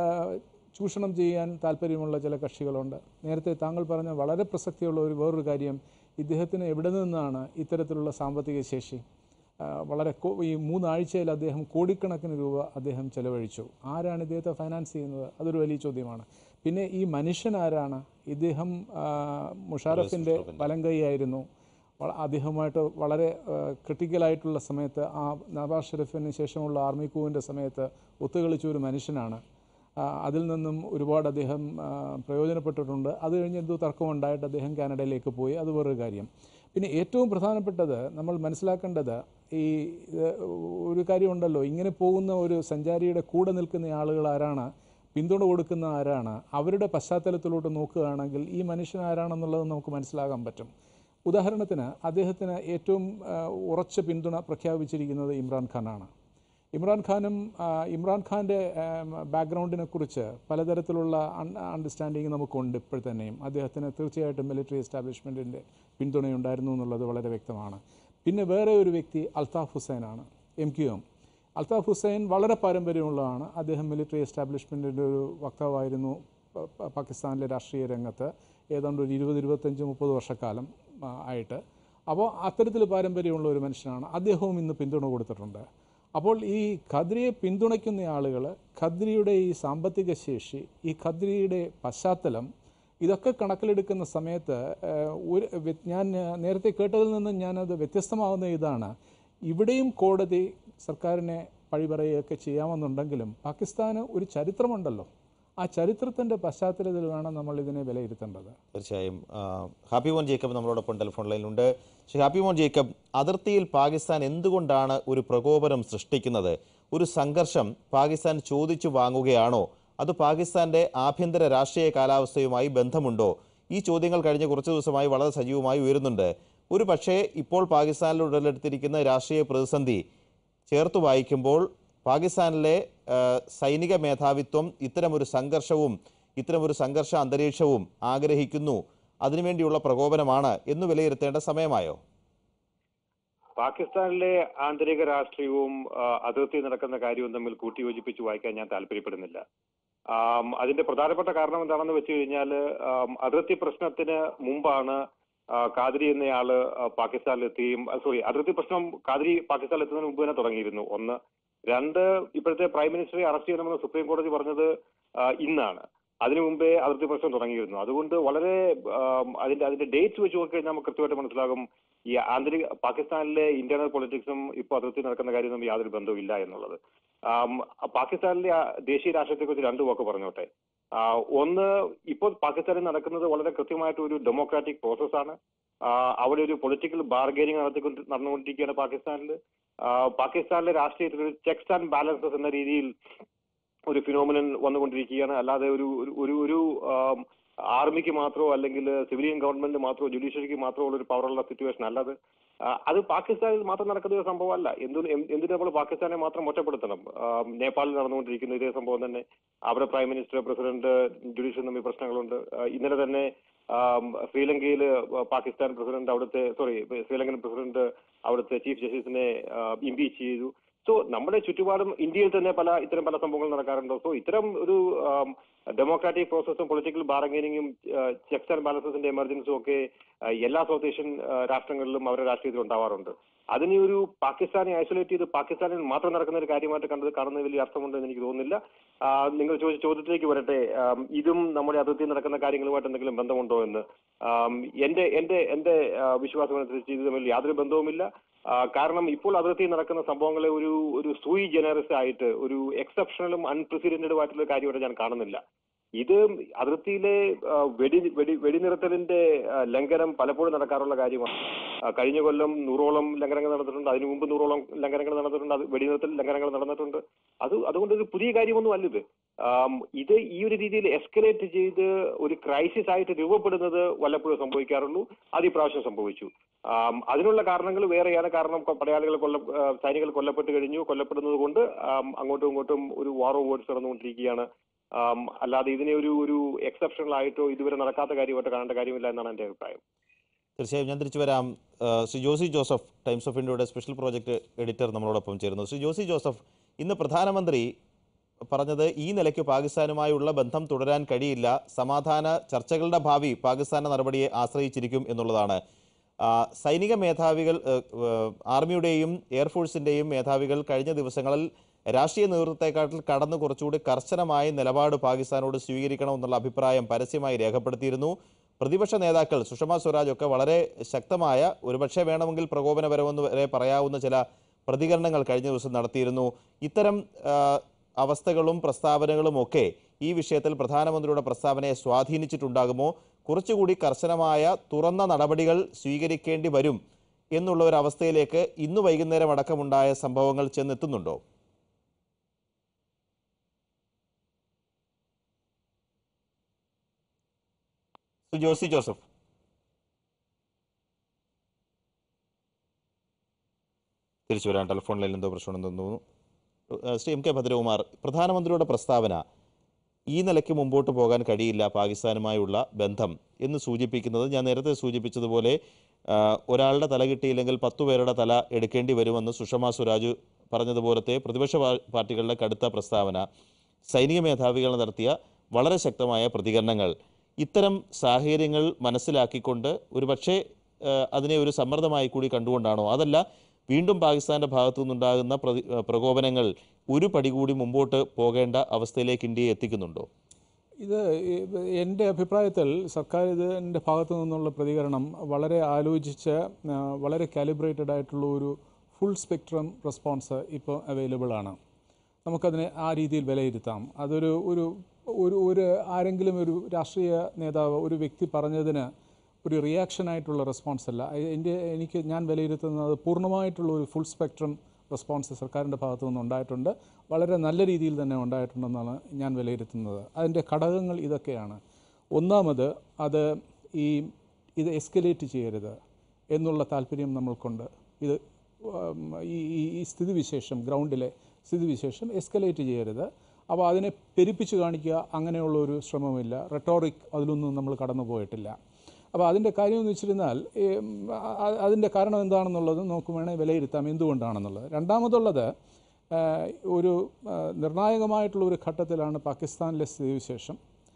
ചൂഷണം ചെയ്യാൻ താല്പര്യമുള്ള ചില കക്ഷികളുണ്ട്. നേരത്തെ താങ്കൾ പറഞ്ഞ വളരെ പ്രസക്തിയുള്ള ഒരു വേറൊരു കാര്യം, ഇദ്ദേഹത്തിന് എവിടെ നിന്നാണ് ഇത്തരത്തിലുള്ള സാമ്പത്തിക ശേഷി? വളരെ ഈ മൂന്നാഴ്ചയിൽ അദ്ദേഹം കോടിക്കണക്കിന് രൂപ അദ്ദേഹം ചെലവഴിച്ചു. ആരാണ് ഇദ്ദേഹത്തെ ഫൈനാൻസ് ചെയ്യുന്നത്? അതൊരു വലിയ ചോദ്യമാണ്. പിന്നെ ഈ മനുഷ്യൻ ആരാണ്? ഇദ്ദേഹം മുഷാറഫിൻ്റെ വലം കൈയായിരുന്നു. അദ്ദേഹവുമായിട്ട് വളരെ ക്രിട്ടിക്കലായിട്ടുള്ള സമയത്ത്, ആ നവാസ് ഷെരീഫിന് ശേഷമുള്ള ആർമി കൂവിൻ്റെ സമയത്ത് ഒത്തുകളിച്ച ഒരു മനുഷ്യനാണ്. അതിൽ നിന്നും ഒരുപാട് അദ്ദേഹം പ്രയോജനപ്പെട്ടിട്ടുണ്ട്. അത് കഴിഞ്ഞ് എന്തോ തർക്കമുണ്ടായിട്ട് അദ്ദേഹം കാനഡയിലേക്ക് പോയി. അത് വേറൊരു കാര്യം. പിന്നെ ഏറ്റവും പ്രധാനപ്പെട്ടത് നമ്മൾ മനസ്സിലാക്കേണ്ടത്, ഈ ഒരു കാര്യമുണ്ടല്ലോ, ഇങ്ങനെ പോകുന്ന ഒരു സഞ്ചാരിയുടെ കൂടെ നിൽക്കുന്ന ആളുകൾ ആരാണ്, പിന്തുണ കൊടുക്കുന്ന ആരാണ്, അവരുടെ പശ്ചാത്തലത്തിലോട്ട് നോക്കുകയാണെങ്കിൽ ഈ മനുഷ്യൻ ആരാണെന്നുള്ളത് നമുക്ക് മനസ്സിലാക്കാൻ പറ്റും. ഉദാഹരണത്തിന് അദ്ദേഹത്തിന് ഏറ്റവും ഉറച്ച പിന്തുണ പ്രഖ്യാപിച്ചിരിക്കുന്നത് ഇമ്രാൻഖാനാണ്. ഇമ്രാൻഖാനും ഇമ്രാൻഖാൻ്റെ ബാക്ക്ഗ്രൗണ്ടിനെ കുറിച്ച് പലതരത്തിലുള്ള അണ്ടർസ്റ്റാൻഡിങ് നമുക്കുണ്ട് ഇപ്പോൾ തന്നെയും. അദ്ദേഹത്തിന് തീർച്ചയായിട്ടും മിലിറ്ററി എസ്റ്റാബ്ലിഷ്മെൻറ്റിൻ്റെ പിന്തുണയുണ്ടായിരുന്നു എന്നുള്ളത് വളരെ വ്യക്തമാണ്. പിന്നെ വേറെ ഒരു വ്യക്തി അൽത്താഫ് ഹുസൈനാണ്, M Q M. Altaf Hussain വളരെ പാരമ്പര്യമുള്ളതാണ്. അദ്ദേഹം മിലിറ്ററി എസ്റ്റാബ്ലിഷ്മെൻറ്റിൻ്റെ ഒരു വക്താവായിരുന്നു പാകിസ്ഥാനിലെ രാഷ്ട്രീയ രംഗത്ത് ഏതാണ്ട് ഒരു ഇരുപത് ഇരുപത്തഞ്ച് മുപ്പത് വർഷക്കാലം ആയിട്ട്. അപ്പോൾ അത്തരത്തിൽ പാരമ്പര്യമുള്ള ഒരു മനുഷ്യനാണ്. അദ്ദേഹവും ഇന്ന് പിന്തുണ കൊടുത്തിട്ടുണ്ട്. അപ്പോൾ ഈ ഖദ്രിയെ പിന്തുണയ്ക്കുന്ന ആളുകൾ, ഖദ്രിയുടെ ഈ സാമ്പത്തിക ശേഷി, ഈ ഖദ്രിയുടെ പശ്ചാത്തലം, ഇതൊക്കെ കണക്കിലെടുക്കുന്ന സമയത്ത് ഒരു ഞാൻ നേരത്തെ കേട്ടതിൽ നിന്ന് ഞാനത് വ്യത്യസ്തമാകുന്ന ഇതാണ്, ഇവിടെയും കോടതി സർക്കാരിനെ പഴിപറയുകയൊക്കെ ചെയ്യാമെന്നുണ്ടെങ്കിലും പാകിസ്ഥാന് ഒരു ചരിത്രമുണ്ടല്ലോ. ആ ചരിത്രത്തിൻ്റെ പശ്ചാത്തലത്തിൽ വേണം നമ്മൾ ഇതിനെ വിലയിരുത്തേണ്ടത്. തീർച്ചയായും. ഹാപ്പി മോൻ ജേക്കബ് നമ്മളോടൊപ്പം ടെലിഫോൺ ലൈനിലുണ്ട്. ശ്രീ ഹാപ്പി മോൻ ജേക്കബ്, അതിർത്തിയിൽ പാകിസ്ഥാൻ എന്തുകൊണ്ടാണ് ഒരു പ്രകോപനം സൃഷ്ടിക്കുന്നത്? ഒരു സംഘർഷം പാകിസ്ഥാൻ ചോദിച്ചു വാങ്ങുകയാണോ? അത് പാകിസ്ഥാന്റെ ആഭ്യന്തര രാഷ്ട്രീയ കാലാവസ്ഥയുമായി ബന്ധമുണ്ടോ? ഈ ചോദ്യങ്ങൾ കഴിഞ്ഞ കുറച്ച് ദിവസമായി വളരെ സജീവമായി ഉയരുന്നുണ്ട്. ഒരു പക്ഷേ ഇപ്പോൾ പാകിസ്ഥാനിൽ ഉടലെടുത്തിരിക്കുന്ന രാഷ്ട്രീയ പ്രതിസന്ധി ചേർത്ത് വായിക്കുമ്പോൾ പാകിസ്ഥാനിലെ സൈനിക മേധാവിത്വം ഇത്തരമൊരു സംഘർഷവും ഇത്തരമൊരു സംഘർഷ അന്തരീക്ഷവും ആഗ്രഹിക്കുന്നു, അതിനുവേണ്ടിയുള്ള പ്രകോപനമാണ് എന്ന് വിലയിരുത്തേണ്ട സമയമായോ? പാകിസ്ഥാനിലെ ആന്തരിക രാഷ്ട്രീയവും അതിർത്തി നടക്കുന്ന കാര്യവും തമ്മിൽ കൂട്ടിയോജിപ്പിച്ച് വായിക്കാൻ ഞാൻ താല്പര്യപ്പെടുന്നില്ല. അതിന്റെ പ്രധാനപ്പെട്ട കാരണം എന്താണെന്ന് വെച്ച് കഴിഞ്ഞാൽ, അതിർത്തി പ്രശ്നത്തിന് മുമ്പാണ് ഖാദ്രി എന്നയാള് പാകിസ്ഥാനിലെത്തുകയും സോറി അതിർത്തി പ്രശ്നം ഖാദ്രി പാകിസ്ഥാനിൽ എത്തുന്നതിന് മുമ്പ് തന്നെ തുടങ്ങിയിരുന്നു. ഒന്ന്. രണ്ട്, ഇപ്പോഴത്തെ പ്രൈം മിനിസ്റ്ററെ അറസ്റ്റ് ചെയ്യണമെന്ന് സുപ്രീം കോടതി പറഞ്ഞത് ഇന്നാണ്. അതിനു മുമ്പേ അതിർത്തി പ്രശ്നം തുടങ്ങിയിരുന്നു. അതുകൊണ്ട് വളരെ അതിന്റെ അതിന്റെ ഡേറ്റ്സ് വെച്ച് നോക്കിക്കഴിഞ്ഞാൽ നമുക്ക് കൃത്യമായിട്ട് മനസ്സിലാകും ഈ ആന്തരിക പാകിസ്ഥാനിലെ ഇന്റേണൽ പൊളിറ്റിക്സും ഇപ്പോൾ അതിർത്തി നടക്കുന്ന കാര്യം തമ്മിൽ യാതൊരു ബന്ധവും എന്നുള്ളത്. പാകിസ്ഥാനിലെ ദേശീയ രാഷ്ട്രീയത്തെക്കുറിച്ച് രണ്ടു വാക്ക് പറഞ്ഞോട്ടെ. ഒന്ന്, ഇപ്പോൾ പാകിസ്ഥാനിൽ നടക്കുന്നത് വളരെ കൃത്യമായിട്ട് ഒരു ഡെമോക്രാറ്റിക് പ്രോസസ്സാണ്. അവിടെ ഒരു പൊളിറ്റിക്കൽ ബാർഗെയിനിങ് നടത്തിക്കൊണ്ട് നടന്നുകൊണ്ടിരിക്കുകയാണ് പാകിസ്ഥാനിൽ. പാകിസ്ഥാനിലെ രാഷ്ട്രീയത്തിൽ ഒരു ചെക്സ് ആൻഡ് ബാലൻസസ് എന്ന രീതിയിൽ ഒരു ഫിനോമിനൻ വന്നുകൊണ്ടിരിക്കുകയാണ്. അല്ലാതെ ഒരു ഒരു ഒരു ആർമിക്ക് മാത്രമോ അല്ലെങ്കിൽ സിവിലിയൻ ഗവൺമെന്റ് മാത്രമോ ജുഡീഷ്യറിക്ക് മാത്രമോ ഉള്ള ഒരു പവറുള്ള സിറ്റുവേഷൻ അല്ലാതെ അത് പാകിസ്ഥാനിൽ മാത്രം നടക്കുന്ന ഒരു സംഭവമല്ല. എന്തിന് എന്തിനു നമ്മൾ പാകിസ്ഥാനെ മാത്രം ഒറ്റപ്പെടുത്തണം? നേപ്പാളിൽ നടന്നുകൊണ്ടിരിക്കുന്ന ഇതേ സംഭവം തന്നെ. അവിടെ പ്രൈം മിനിസ്റ്റർ, പ്രസിഡന്റ്, ജുഡീഷ്യറി തമ്മിൽ പ്രശ്നങ്ങളുണ്ട്. ഇന്നലെ തന്നെ ശ്രീലങ്കയിൽ പാകിസ്ഥാൻ പ്രസിഡന്റ് അവിടുത്തെ സോറി ശ്രീലങ്കൻ പ്രസിഡന്റ് അവിടുത്തെ ചീഫ് ജസ്റ്റിസിനെ ഇംപീച്ച് ചെയ്തു. സോ നമ്മുടെ ചുറ്റുപാടും ഇന്ത്യയിൽ തന്നെ പല ഇത്തരം പല സംഭവങ്ങൾ നടക്കാറുണ്ട്. സോ ഇത്തരം ഒരു ഡെമോക്രാറ്റിക് പ്രോസസ്സും പൊളിറ്റിക്കൽ ബാർഗെയിനിങ്ങും ചെക്സ് ആൻഡ് ബാലൻസസിന്റെ എമർജൻസും ഒക്കെ എല്ലാ സൗത്ത് ഏഷ്യൻ രാഷ്ട്രങ്ങളിലും അവരുടെ രാഷ്ട്രീയത്തിൽ ഉണ്ടാവാറുണ്ട്. അതിനെ ഒരു പാകിസ്ഥാനെ ഐസൊലേറ്റ് ചെയ്ത് പാകിസ്ഥാനിൽ മാത്രം നടക്കുന്ന ഒരു കാര്യമായിട്ട് കണ്ടത് കാണുന്ന വലിയ അർത്ഥമുണ്ടെന്ന് എനിക്ക് തോന്നുന്നില്ല. നിങ്ങൾ ചോദിച്ച ചോദ്യത്തിലേക്ക് വരട്ടെ, ഇതും നമ്മുടെ അതിർത്തിയിൽ നടക്കുന്ന കാര്യങ്ങളുമായിട്ട് എന്തെങ്കിലും ബന്ധമുണ്ടോ എന്ന്. എന്റെ എന്റെ എന്റെ വിശ്വാസം അനുസരിച്ച് ഇത് തമ്മിൽ യാതൊരു ബന്ധവുമില്ല. കാരണം ഇപ്പോൾ അതിർത്തിയിൽ നടക്കുന്ന സംഭവങ്ങളെ ഒരു ഒരു സൂയി ജനറസ് ആയിട്ട് ഒരു എക്സെപ്ഷണലും അൺപ്രസിഡന്റഡും ആയിട്ടുള്ള കാര്യമായിട്ട് ഞാൻ കാണുന്നില്ല. ഇത് അതിർത്തിയിലെ ആ, വെടി വെടി വെടിനിർത്തലിന്റെ ആ, ലംഘനം പലപ്പോഴും നടക്കാറുള്ള കാര്യമാണ്. ആ, കഴിഞ്ഞ കൊല്ലം നൂറോളം ലംഘനങ്ങൾ നടന്നിട്ടുണ്ട്, അതിനു മുമ്പ് നൂറോളം ലംഘനങ്ങൾ നടന്നിട്ടുണ്ട്, അത് വെടിനിർത്തൽ ലംഘനങ്ങൾ നടന്നിട്ടുണ്ട്. അത് അതുകൊണ്ട് ഒരു പുതിയ കാര്യമൊന്നും അല്ല ഇത്. ആം, ഇത് ഈ ഒരു രീതിയിൽ എസ്കലേറ്റ് ചെയ്ത് ഒരു ക്രൈസിസ് ആയിട്ട് രൂപപ്പെടുന്നത് വല്ലപ്പോഴും സംഭവിക്കാറുള്ളൂ. അത് ഇപ്രാവശ്യം സംഭവിച്ചു. ആം, അതിനുള്ള കാരണങ്ങൾ വേറെയാണ്. കാരണം കൊ- പടയാളികൾ കൊല്ല ആ, സൈനികൾ കൊല്ലപ്പെട്ട് കഴിഞ്ഞു. കൊല്ലപ്പെടുന്നത് കൊണ്ട് ആം, അങ്ങോട്ടും ഇങ്ങോട്ടും ഒരു വാർ ഓഫ് വേർഡ്സ് നടന്നുകൊണ്ടിരിക്കുകയാണ്. ആം, അല്ലാതെ ഇതിനെ ഒരു ഒരു എക്സെപ്ഷണൽ ആയിട്ടോ ഇതുവരെ നടക്കാത്ത കാര്യമായിട്ടോ കാണേണ്ട കാര്യമില്ല എന്നാണ് എൻ്റെ അഭിപ്രായം. തീർച്ചയായും ഞാൻ തിരിച്ചു വരാം. ആ, ശ്രീ ജോസി ജോസഫ്, ടൈംസ് ഓഫ് ഇന്ത്യയുടെ സ്പെഷ്യൽ പ്രോജക്റ്റ് എഡിറ്റർ നമ്മളോടൊപ്പം ചേരുന്നു. ശ്രീ ജോസി ജോസഫ്, ഇന്ന് പ്രധാനമന്ത്രി പറഞ്ഞത് ഈ നിലയ്ക്ക് പാകിസ്ഥാനുമായുള്ള ബന്ധം തുടരാൻ കഴിയില്ല, സമാധാന ചർച്ചകളുടെ ഭാവി പാകിസ്ഥാന്റെ നടപടിയെ ആശ്രയിച്ചിരിക്കും എന്നുള്ളതാണ്. ആ, സൈനിക മേധാവികൾ, ഏഹ്, ഏഹ്, ആർമിയുടെയും എയർഫോഴ്സിൻ്റെയും മേധാവികൾ കഴിഞ്ഞ ദിവസങ്ങളിൽ രാഷ്ട്രീയ നേതൃത്വത്തെക്കാട്ടിൽ കടന്ന് കുറച്ചുകൂടി കർശനമായ നിലപാട് പാകിസ്ഥാനോട് സ്വീകരിക്കണമെന്നുള്ള അഭിപ്രായം പരസ്യമായി രേഖപ്പെടുത്തിയിരുന്നു. പ്രതിപക്ഷ നേതാക്കൾ സുഷമ സ്വരാജ് ഒക്കെ വളരെ ശക്തമായ, ഒരുപക്ഷെ വേണമെങ്കിൽ പ്രകോപനപരമെന്ന് വരെ പറയാവുന്ന ചില പ്രതികരണങ്ങൾ കഴിഞ്ഞ ദിവസം നടത്തിയിരുന്നു. ഇത്തരം ആ, അവസ്ഥകളും പ്രസ്താവനകളും ഒക്കെ ഈ വിഷയത്തിൽ പ്രധാനമന്ത്രിയുടെ പ്രസ്താവനയെ സ്വാധീനിച്ചിട്ടുണ്ടാകുമോ? കുറച്ചുകൂടി കർശനമായ തുറന്ന നടപടികൾ സ്വീകരിക്കേണ്ടി വരും എന്നുള്ള ഒരു അവസ്ഥയിലേക്ക് ഇന്ന് വൈകുന്നേരം അടക്കമുണ്ടായ സംഭവങ്ങൾ ചെന്നെത്തുന്നുണ്ടോ? ശ്രീ ജോസി ജോസഫ്. തിരിച്ചു വരാൻ ടെലിഫോണിൽ എന്തോ പ്രശ്നമുണ്ടെന്ന് തോന്നുന്നു. ഏഹ് ശ്രീ എം കെ ഭദ്രകുമാർ, പ്രധാനമന്ത്രിയുടെ പ്രസ്താവന ഈ നിലയ്ക്ക് മുമ്പോട്ട് പോകാൻ കഴിയില്ല പാകിസ്ഥാനുമായുള്ള ബന്ധം എന്ന് സൂചിപ്പിക്കുന്നത്, ഞാൻ നേരത്തെ സൂചിപ്പിച്ചതുപോലെ ആ, ഒരാളുടെ തല കിട്ടിയില്ലെങ്കിൽ പത്തു പേരുടെ തല എടുക്കേണ്ടി വരുമെന്ന് സുഷമ സ്വരാജ് പറഞ്ഞതുപോലത്തെ പ്രതിപക്ഷ പാ- പാർട്ടികളുടെ കടുത്ത പ്രസ്താവന, സൈനിക മേധാവികൾ നടത്തിയ വളരെ ശക്തമായ പ്രതികരണങ്ങൾ, ഇത്തരം സാഹചര്യങ്ങൾ മനസ്സിലാക്കിക്കൊണ്ട് ഒരുപക്ഷെ ആ, അതിനെ ഒരു സമ്മർദ്ദമായി കൂടി കണ്ടുകൊണ്ടാണോ, അതല്ല വീണ്ടും പാകിസ്ഥാന്റെ ഭാഗത്തു നിന്നുണ്ടാകുന്ന പ്രതി പ്രകോപനങ്ങൾ ഒരു പടി കൂടി മുമ്പോട്ട് പോകേണ്ട അവസ്ഥയിലേക്ക് ഇന്ത്യയെ എത്തിക്കുന്നുണ്ടോ? ഇത് ഈ- എൻ്റെ അഭിപ്രായത്തിൽ സർക്കാർ ഇതിൻ്റെ ഭാഗത്തു നിന്നുള്ള പ്രതികരണം വളരെ ആലോചിച്ച് ആ, വളരെ കാലിബ്രേറ്റഡ് ആയിട്ടുള്ള ഒരു ഫുൾ സ്പെക്ട്രം റെസ്പോൺസ് ഇപ്പോൾ അവൈലബിൾ ആണ്. നമുക്കതിനെ ആ രീതിയിൽ വിലയിരുത്താം. അതൊരു ഒരു ഒരു ഒരു ആരെങ്കിലും ഒരു രാഷ്ട്രീയ നേതാവ് ഒരു വ്യക്തി പറഞ്ഞതിന് ഒരു റിയാക്ഷനായിട്ടുള്ള റെസ്പോൺസ് അല്ല. എൻ്റെ എനിക്ക് ഞാൻ വിലയിരുത്തുന്നത് പൂർണ്ണമായിട്ടുള്ള ഒരു ഫുൾ സ്പെക്ട്രം റെസ്പോൺസ് സർക്കാരിൻ്റെ ഭാഗത്തു നിന്ന് ഉണ്ടായിട്ടുണ്ട്. വളരെ നല്ല രീതിയിൽ തന്നെ ഉണ്ടായിട്ടുണ്ടെന്നാണ് ഞാൻ വിലയിരുത്തുന്നത്. അതിൻ്റെ ഘടകങ്ങൾ ഇതൊക്കെയാണ്. ഒന്നാമത്, അത് ഈ ഇത് എസ്കലേറ്റ് ചെയ്യരുത് എന്നുള്ള താല്പര്യം നമ്മൾക്കുണ്ട്. ഇത് ഉം, ഈ ഈ- ഈ സ്ഥിതിവിശേഷം, ഗ്രൗണ്ടിലെ സ്ഥിതിവിശേഷം എസ്കലേറ്റ് ചെയ്യരുത്. അപ്പോൾ അതിനെ പെരുപ്പിച്ച് കാണിക്കുക, അങ്ങനെയുള്ള ഒരു ശ്രമമില്ല. റെട്ടോറിക് അതിലൊന്നും നമ്മൾ കടന്നു പോയിട്ടില്ല. അപ്പോൾ അതിൻ്റെ കാര്യം എന്ന് വെച്ചിരുന്നാൽ ഈ, അ- അതിൻ്റെ കാരണം എന്താണെന്നുള്ളത് നമുക്ക് വേണമെങ്കിൽ വിലയിരുത്താം എന്തുകൊണ്ടാണെന്നുള്ളത്. രണ്ടാമതുള്ളത്, ആ, ഒരു ആ, നിർണായകമായിട്ടുള്ള ഒരു ഘട്ടത്തിലാണ് പാകിസ്ഥാനിലെ സ്ഥിതിവിശേഷം.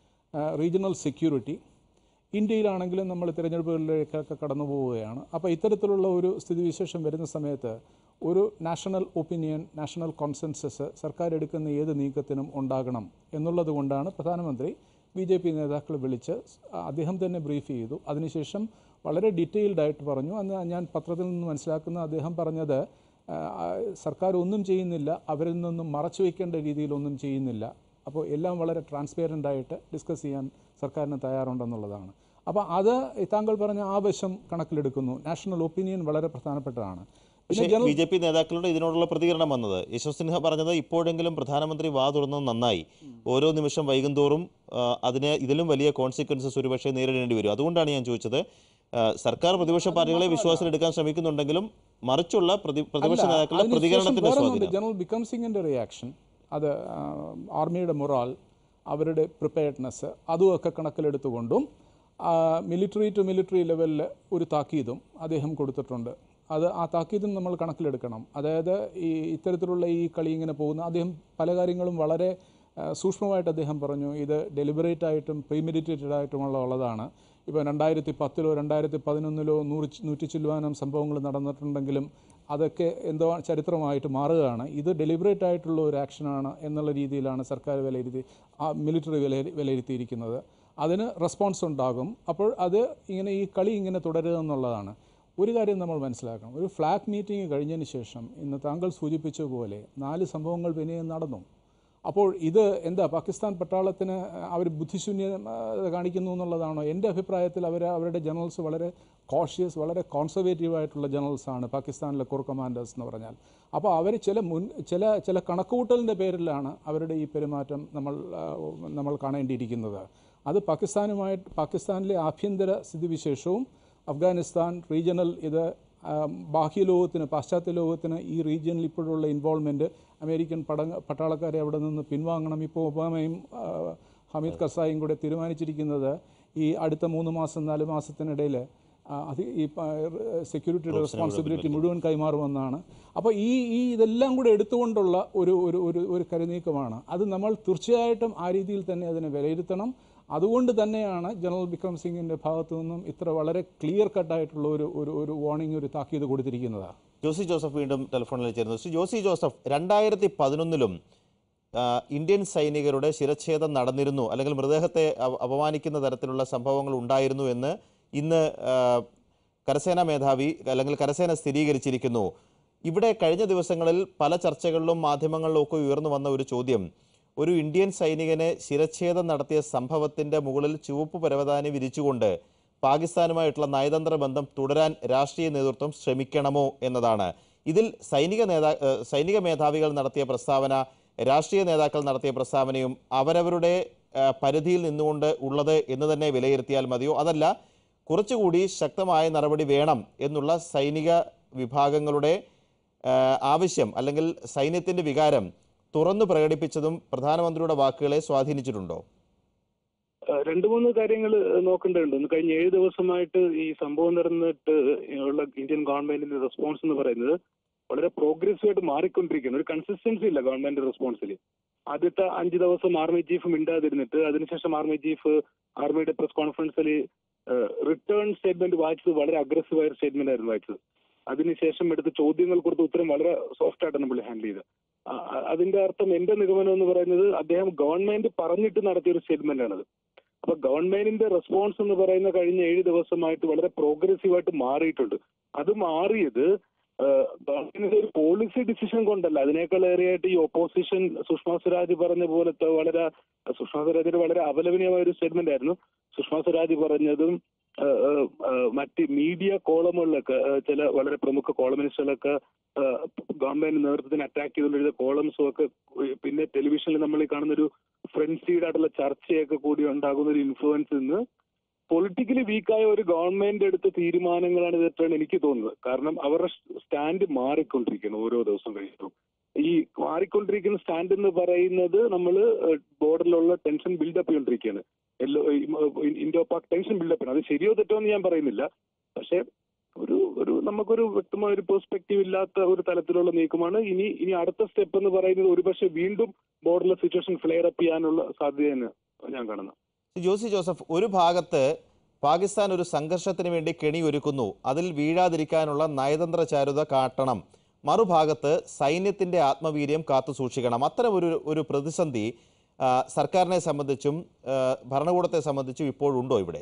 റീജിയണൽ സെക്യൂരിറ്റി, ഇന്ത്യയിലാണെങ്കിലും നമ്മൾ തിരഞ്ഞെടുപ്പുകളിലേക്കൊക്കെ കടന്നു പോവുകയാണ്. അപ്പോൾ ഇത്തരത്തിലുള്ള ഒരു സ്ഥിതിവിശേഷം വരുന്ന സമയത്ത് ഒരു നാഷണൽ ഒപ്പീനിയൻ, നാഷണൽ കോൺസെൻസസ് സർക്കാർ എടുക്കുന്ന ഏത് നീക്കത്തിനും ഉണ്ടാകണം എന്നുള്ളത് കൊണ്ടാണ് പ്രധാനമന്ത്രി ബി ജെ പി നേതാക്കൾ വിളിച്ച് അദ്ദേഹം തന്നെ ബ്രീഫ് ചെയ്തു. അതിനുശേഷം വളരെ ഡീറ്റെയിൽഡായിട്ട് പറഞ്ഞു. അന്ന് ഞാൻ പത്രത്തിൽ നിന്ന് മനസ്സിലാക്കുന്ന അദ്ദേഹം പറഞ്ഞത്, ആ, സർക്കാർ ഒന്നും ചെയ്യുന്നില്ല, അവരിൽ നിന്നും മറച്ചു വയ്ക്കേണ്ട രീതിയിലൊന്നും ചെയ്യുന്നില്ല, അപ്പോൾ എല്ലാം വളരെ ട്രാൻസ്പെറൻ്റ് ആയിട്ട് ഡിസ്കസ് ചെയ്യാൻ സർക്കാരിന് തയ്യാറുണ്ടെന്നുള്ളതാണ്. അപ്പോൾ അത് താങ്കൾ പറഞ്ഞ ആ വശം കണക്കിലെടുക്കുന്നു. നാഷണൽ ഒപ്പീനിയൻ വളരെ പ്രധാനപ്പെട്ടതാണ്. പക്ഷേ ബി ജെ പി നേതാക്കളുടെ ഇതിനോടുള്ള പ്രതികരണം വന്നത്, യശ്വന്ത് സിൻഹ പറഞ്ഞത്, ഇപ്പോഴെങ്കിലും പ്രധാനമന്ത്രി വാ തുറന്നത് നന്നായി, ഓരോ നിമിഷം വൈകുന്തോറും ആ, അതിന് ഇതിലും വലിയ കോൺസിക്വൻസസ് ഒരുപക്ഷെ നേരിടേണ്ടി വരും. അതുകൊണ്ടാണ് ഞാൻ ചോദിച്ചത്, ആ, സർക്കാർ പ്രതിപക്ഷ പാർട്ടികളെ വിശ്വാസത്തിലെടുക്കാൻ ശ്രമിക്കുന്നുണ്ടെങ്കിലും മറിച്ചുള്ള പ്രതി പ്രതിപക്ഷ നേതാക്കളുടെ പ്രതികരണത്തിന്റെ സ്വാധീനം. ജനറൽ ബിക്കം സിംഗിൻ്റെ റിയാക്ഷൻ, അത് ആ, ആർമിയുടെ മൊറാൽ, അവരുടെ പ്രിപ്പയർഡ്നെസ്, അതുമൊക്കെ കണക്കിലെടുത്തുകൊണ്ടും മിലിറ്ററി ടു മിലിറ്ററി ലെവലിൽ ഒരു താക്കീതും അദ്ദേഹം കൊടുത്തിട്ടുണ്ട്. അത് ആ താക്കീതും നമ്മൾ കണക്കിലെടുക്കണം. അതായത് ഈ ഇത്തരത്തിലുള്ള ഈ കളി ഇങ്ങനെ പോകുന്ന, അദ്ദേഹം പല കാര്യങ്ങളും വളരെ ആ, സൂക്ഷ്മമായിട്ട് അദ്ദേഹം പറഞ്ഞു. ഇത് ഡെലിബറേറ്റ് ആയിട്ടും പ്രീമെഡിറ്റേറ്റഡ് ആയിട്ടുമുള്ള ഉള്ളതാണ്. ഇപ്പോൾ രണ്ടായിരത്തി പത്തിലോ രണ്ടായിരത്തി പതിനൊന്നിലോ നൂറ് നൂറ്റി ചില്ലുവാനം സംഭവങ്ങൾ നടന്നിട്ടുണ്ടെങ്കിലും അതൊക്കെ എന്തോ ചരിത്രമായിട്ട് മാറുകയാണ്. ഇത് ഡെലിബറേറ്റ് ആയിട്ടുള്ള ഒരു ആക്ഷനാണ് എന്നുള്ള രീതിയിലാണ് സർക്കാർ വിലയിരുത്തി, ആ മിലിറ്ററി വില വിലയിരുത്തിയിരിക്കുന്നത്. അതിന് റെസ്പോൺസ് ഉണ്ടാകും. അപ്പോൾ അത് ഇങ്ങനെ ഈ കളി ഇങ്ങനെ തുടരുക എന്നുള്ളതാണ്. ഒരു കാര്യം നമ്മൾ മനസ്സിലാക്കണം, ഒരു ഫ്ലാഗ് മീറ്റിംഗ് കഴിഞ്ഞതിന് ശേഷം ഇന്ന് താങ്കൾ സൂചിപ്പിച്ച പോലെ നാല് സംഭവങ്ങൾ പിന്നെയും നടന്നു. അപ്പോൾ ഇത് എന്താ പാകിസ്ഥാൻ പട്ടാളത്തിന് അവർ ബുദ്ധിശൂന്യം കാണിക്കുന്നു എന്നുള്ളതാണോ? എൻ്റെ അഭിപ്രായത്തിൽ അവർ അവരുടെ ജനറൽസ് വളരെ കോഷ്യസ്, വളരെ കോൺസർവേറ്റീവ് ആയിട്ടുള്ള ജനറൽസാണ് പാകിസ്ഥാനിലെ കോർ കമാൻഡേഴ്സ് എന്ന് പറഞ്ഞാൽ. അപ്പോൾ അവർ ചില മുൻ ചില ചില കണക്കുകൂട്ടലിൻ്റെ പേരിലാണ് അവരുടെ ഈ പെരുമാറ്റം നമ്മൾ നമ്മൾ കാണേണ്ടിയിരിക്കുന്നത്. അത് പാകിസ്ഥാനുമായിട്ട് പാകിസ്ഥാനിലെ ആഭ്യന്തര സ്ഥിതിവിശേഷവും അഫ്ഗാനിസ്ഥാൻ റീജിയണൽ ഇത് ബാഹ്യലോകത്തിന്, പാശ്ചാത്യ ലോകത്തിന് ഈ റീജിയനിൽ ഇപ്പോഴുള്ള ഇൻവോൾവ്മെൻറ്റ്, അമേരിക്കൻ പട പട്ടാളക്കാരെ അവിടെ നിന്ന് പിൻവാങ്ങണം. ഇപ്പോൾ ഒബാമയും ഹമീദ് കർസായും കൂടെ തീരുമാനിച്ചിരിക്കുന്നത് ഈ അടുത്ത മൂന്ന് മാസം നാല് മാസത്തിനിടയിൽ അത് ഈ സെക്യൂരിറ്റിയുടെ റെസ്പോൺസിബിലിറ്റി മുഴുവൻ കൈമാറുമെന്നാണ്. അപ്പോൾ ഈ ഈ ഇതെല്ലാം കൂടെ എടുത്തുകൊണ്ടുള്ള ഒരു ഒരു ഒരു കരുനീക്കമാണ്. അത് നമ്മൾ തീർച്ചയായിട്ടും ആ രീതിയിൽ തന്നെ അതിനെ വിലയിരുത്തണം. അതുകൊണ്ട് തന്നെയാണ് ജനറൽ വിക്രം സിംഗിൻ്റെ ഭാഗത്തു നിന്നും ഇത്ര വളരെ ക്ലിയർ കട്ടായിട്ടുള്ള ഒരു ഒരു ഒരു വാർണിംഗ്, ഒരു താക്കീത് കൊടുത്തിരിക്കുന്നത്. ജോസി ജോസഫ് വീണ്ടും ടെലിഫോണിൽ ചേരുന്നു. ശ്രീ ജോസി ജോസഫ്, രണ്ടായിരത്തി പതിനൊന്നിലും ഇന്ത്യൻ സൈനികരുടെ ശിരച്ഛേദം നടന്നിരുന്നു, അല്ലെങ്കിൽ മൃതദേഹത്തെ അപമാനിക്കുന്ന തരത്തിലുള്ള സംഭവങ്ങൾ ഉണ്ടായിരുന്നു എന്ന് ഇന്ന് കരസേനാ മേധാവി അല്ലെങ്കിൽ കരസേന സ്ഥിരീകരിച്ചിരിക്കുന്നു. ഇവിടെ കഴിഞ്ഞ ദിവസങ്ങളിൽ പല ചർച്ചകളിലും മാധ്യമങ്ങളിലും ഒക്കെ ഉയർന്നു വന്ന ഒരു ചോദ്യം, ഒരു ഇന്ത്യൻ സൈനികനെ ശിരച്ഛേദം നടത്തിയ സംഭവത്തിൻ്റെ മുകളിൽ ചുവപ്പ് പരവതാനി വിരിച്ചുകൊണ്ട് പാകിസ്ഥാനുമായിട്ടുള്ള നയതന്ത്ര ബന്ധം തുടരാൻ രാഷ്ട്രീയ നേതൃത്വം ശ്രമിക്കണമോ എന്നതാണ്. ഇതിൽ സൈനിക നേതാ സൈനിക മേധാവികൾ നടത്തിയ പ്രസ്താവന, രാഷ്ട്രീയ നേതാക്കൾ നടത്തിയ പ്രസ്താവനയും അവരവരുടെ പരിധിയിൽ നിന്നുകൊണ്ട് ഉള്ളത് എന്ന് തന്നെ വിലയിരുത്തിയാൽ മതിയോ? അതല്ല കുറച്ചുകൂടി ശക്തമായ നടപടി വേണം എന്നുള്ള സൈനിക വിഭാഗങ്ങളുടെ ആവശ്യം അല്ലെങ്കിൽ സൈന്യത്തിൻ്റെ വികാരം തുറന്നു പ്രകടിപ്പിച്ചതും പ്രധാനമന്ത്രിയുടെ വാക്കുകളെ സ്വാധീനിച്ചിട്ടുണ്ടോ? രണ്ടു മൂന്ന് കാര്യങ്ങൾ നോക്കേണ്ടതുണ്ട്. ഒന്ന്, കഴിഞ്ഞ ഏഴ് ദിവസമായിട്ട് ഈ സംഭവം നടന്നിട്ട് ഉള്ള ഇന്ത്യൻ ഗവൺമെന്റിന്റെ റെസ്പോൺസ് എന്ന് പറയുന്നത് വളരെ പ്രോഗ്രസീവ് ആയിട്ട് മാറിക്കൊണ്ടിരിക്കുകയാണ്. ഒരു കൺസിസ്റ്റൻസി ഇല്ല ഗവൺമെന്റ് റെസ്പോൺസിൽ. ആദ്യത്തെ അഞ്ച് ദിവസം ആർമി ചീഫ് മിണ്ടാതിരുന്നിട്ട് അതിനുശേഷം ആർമി ചീഫ് ആർമിയുടെ പ്രസ് കോൺഫറൻസിൽ റിട്ടേൺ സ്റ്റേറ്റ്മെന്റ് വായിച്ചത് വളരെ അഗ്രസീവായ സ്റ്റേറ്റ്മെന്റ് ആയിരുന്നു വായിച്ചത്. അതിനുശേഷം എടുത്ത് ചോദ്യങ്ങൾ കൊടുത്ത ഉത്തരം വളരെ സോഫ്റ്റ് ആയിട്ടാണ് പുള്ളി ഹാൻഡിൽ ചെയ്തത്. അതിന്റെ അർത്ഥം, എന്റെ നിഗമനം എന്ന് പറയുന്നത്, അദ്ദേഹം ഗവൺമെന്റ് പറഞ്ഞിട്ട് നടത്തിയ ഒരു സ്റ്റേറ്റ്മെന്റ് ആണത്. അപ്പൊ ഗവൺമെന്റിന്റെ റെസ്പോൺസ് എന്ന് പറയുന്ന കഴിഞ്ഞ ഏഴ് ദിവസമായിട്ട് വളരെ പ്രോഗ്രസീവായിട്ട് മാറിയിട്ടുണ്ട്. അത് മാറിയത് ഗവൺമെന്റിന്റെ ഒരു പോളിസി ഡിസിഷൻ കൊണ്ടല്ല. അതിനേക്കാൾ ഏറെയായിട്ട് ഈ ഓപ്പോസിഷൻ സുഷമ സ്വരാജ് പറഞ്ഞ പോലത്തെ വളരെ സുഷമ സ്വരാജിന്റെ വളരെ അപലപനീയമായ ഒരു സ്റ്റേറ്റ്മെന്റ് ആയിരുന്നു. സുഷമ സ്വരാജ് പറഞ്ഞതും മറ്റ് മീഡിയ കോളമുകളിലൊക്കെ ചില വളരെ പ്രമുഖ കോളമിനിസ്റ്റുകളൊക്കെ ഗവൺമെന്റ് നേതൃത്വത്തിന് അറ്റാക്ക് ചെയ്തുകൊണ്ട് എഴുതിയ കോളംസും ഒക്കെ, പിന്നെ ടെലിവിഷനിൽ നമ്മൾ ഈ കാണുന്ന ഒരു ഫ്രണ്ട്സീഡ് ആയിട്ടുള്ള ചർച്ചയൊക്കെ കൂടി ഉണ്ടാകുന്ന ഒരു ഇൻഫ്ലുവൻസ് നിന്ന് പൊളിറ്റിക്കലി വീക്കായ ഒരു ഗവൺമെന്റ് എടുത്ത തീരുമാനങ്ങളാണ് ഇതെന്നാണ് എനിക്ക് തോന്നുന്നത്. കാരണം അവരുടെ സ്റ്റാൻഡ് മാറിക്കൊണ്ടിരിക്കുകയാണ് ഓരോ ദിവസം കഴിയുമ്പോൾ. ഈ മാറിക്കൊണ്ടിരിക്കുന്ന സ്റ്റാൻഡ് എന്ന് പറയുന്നത് നമ്മൾ ബോർഡറിലുള്ള ടെൻഷൻ ബിൽഡപ്പ് ചെയ്തുകൊണ്ടിരിക്കുകയാണ്. എല്ലോ ഇൻഡോ പാക് ടെൻഷൻ ബിൽഡപ്പ് ചെയ്യണം. അത് ശരിയോ തെറ്റോ എന്ന് ഞാൻ പറയുന്നില്ല. പക്ഷെ ഒരു ഒരു നമുക്കൊരു വ്യക്തമായ ഒരു പെർസ്പെക്റ്റീവ് ഇല്ലാത്ത ഒരു തലത്തിലുള്ള നീക്കമാണ്. ഇനി ഇനി അടുത്ത സ്റ്റെപ്പ് എന്ന് പറയുന്നത് ഒരുപക്ഷെ വീണ്ടും ബോർഡറിലെ സിറ്റുവേഷൻ ഫ്ലെയർ അപ്പ് ചെയ്യാനുള്ള സാധ്യതയാണ് ഞാൻ കാണുന്നത്. ജോസി ജോസഫ്, ഒരു ഭാഗത്ത് പാകിസ്ഥാൻ ഒരു സംഘർഷത്തിന് വേണ്ടി കെണി ഒരുക്കുന്നു, അതിൽ വീഴാതിരിക്കാനുള്ള നയതന്ത്ര ചാരുത കാട്ടണം. മറുഭാഗത്ത് സൈന്യത്തിൻ്റെ ആത്മവീര്യം കാത്തു സൂക്ഷിക്കണം. അത്തരം ഒരു ഒരു പ്രതിസന്ധി സർക്കാരിനെ സംബന്ധിച്ചും ഭരണകൂടത്തെ സംബന്ധിച്ചും ഇപ്പോഴുണ്ടോ ഇവിടെ?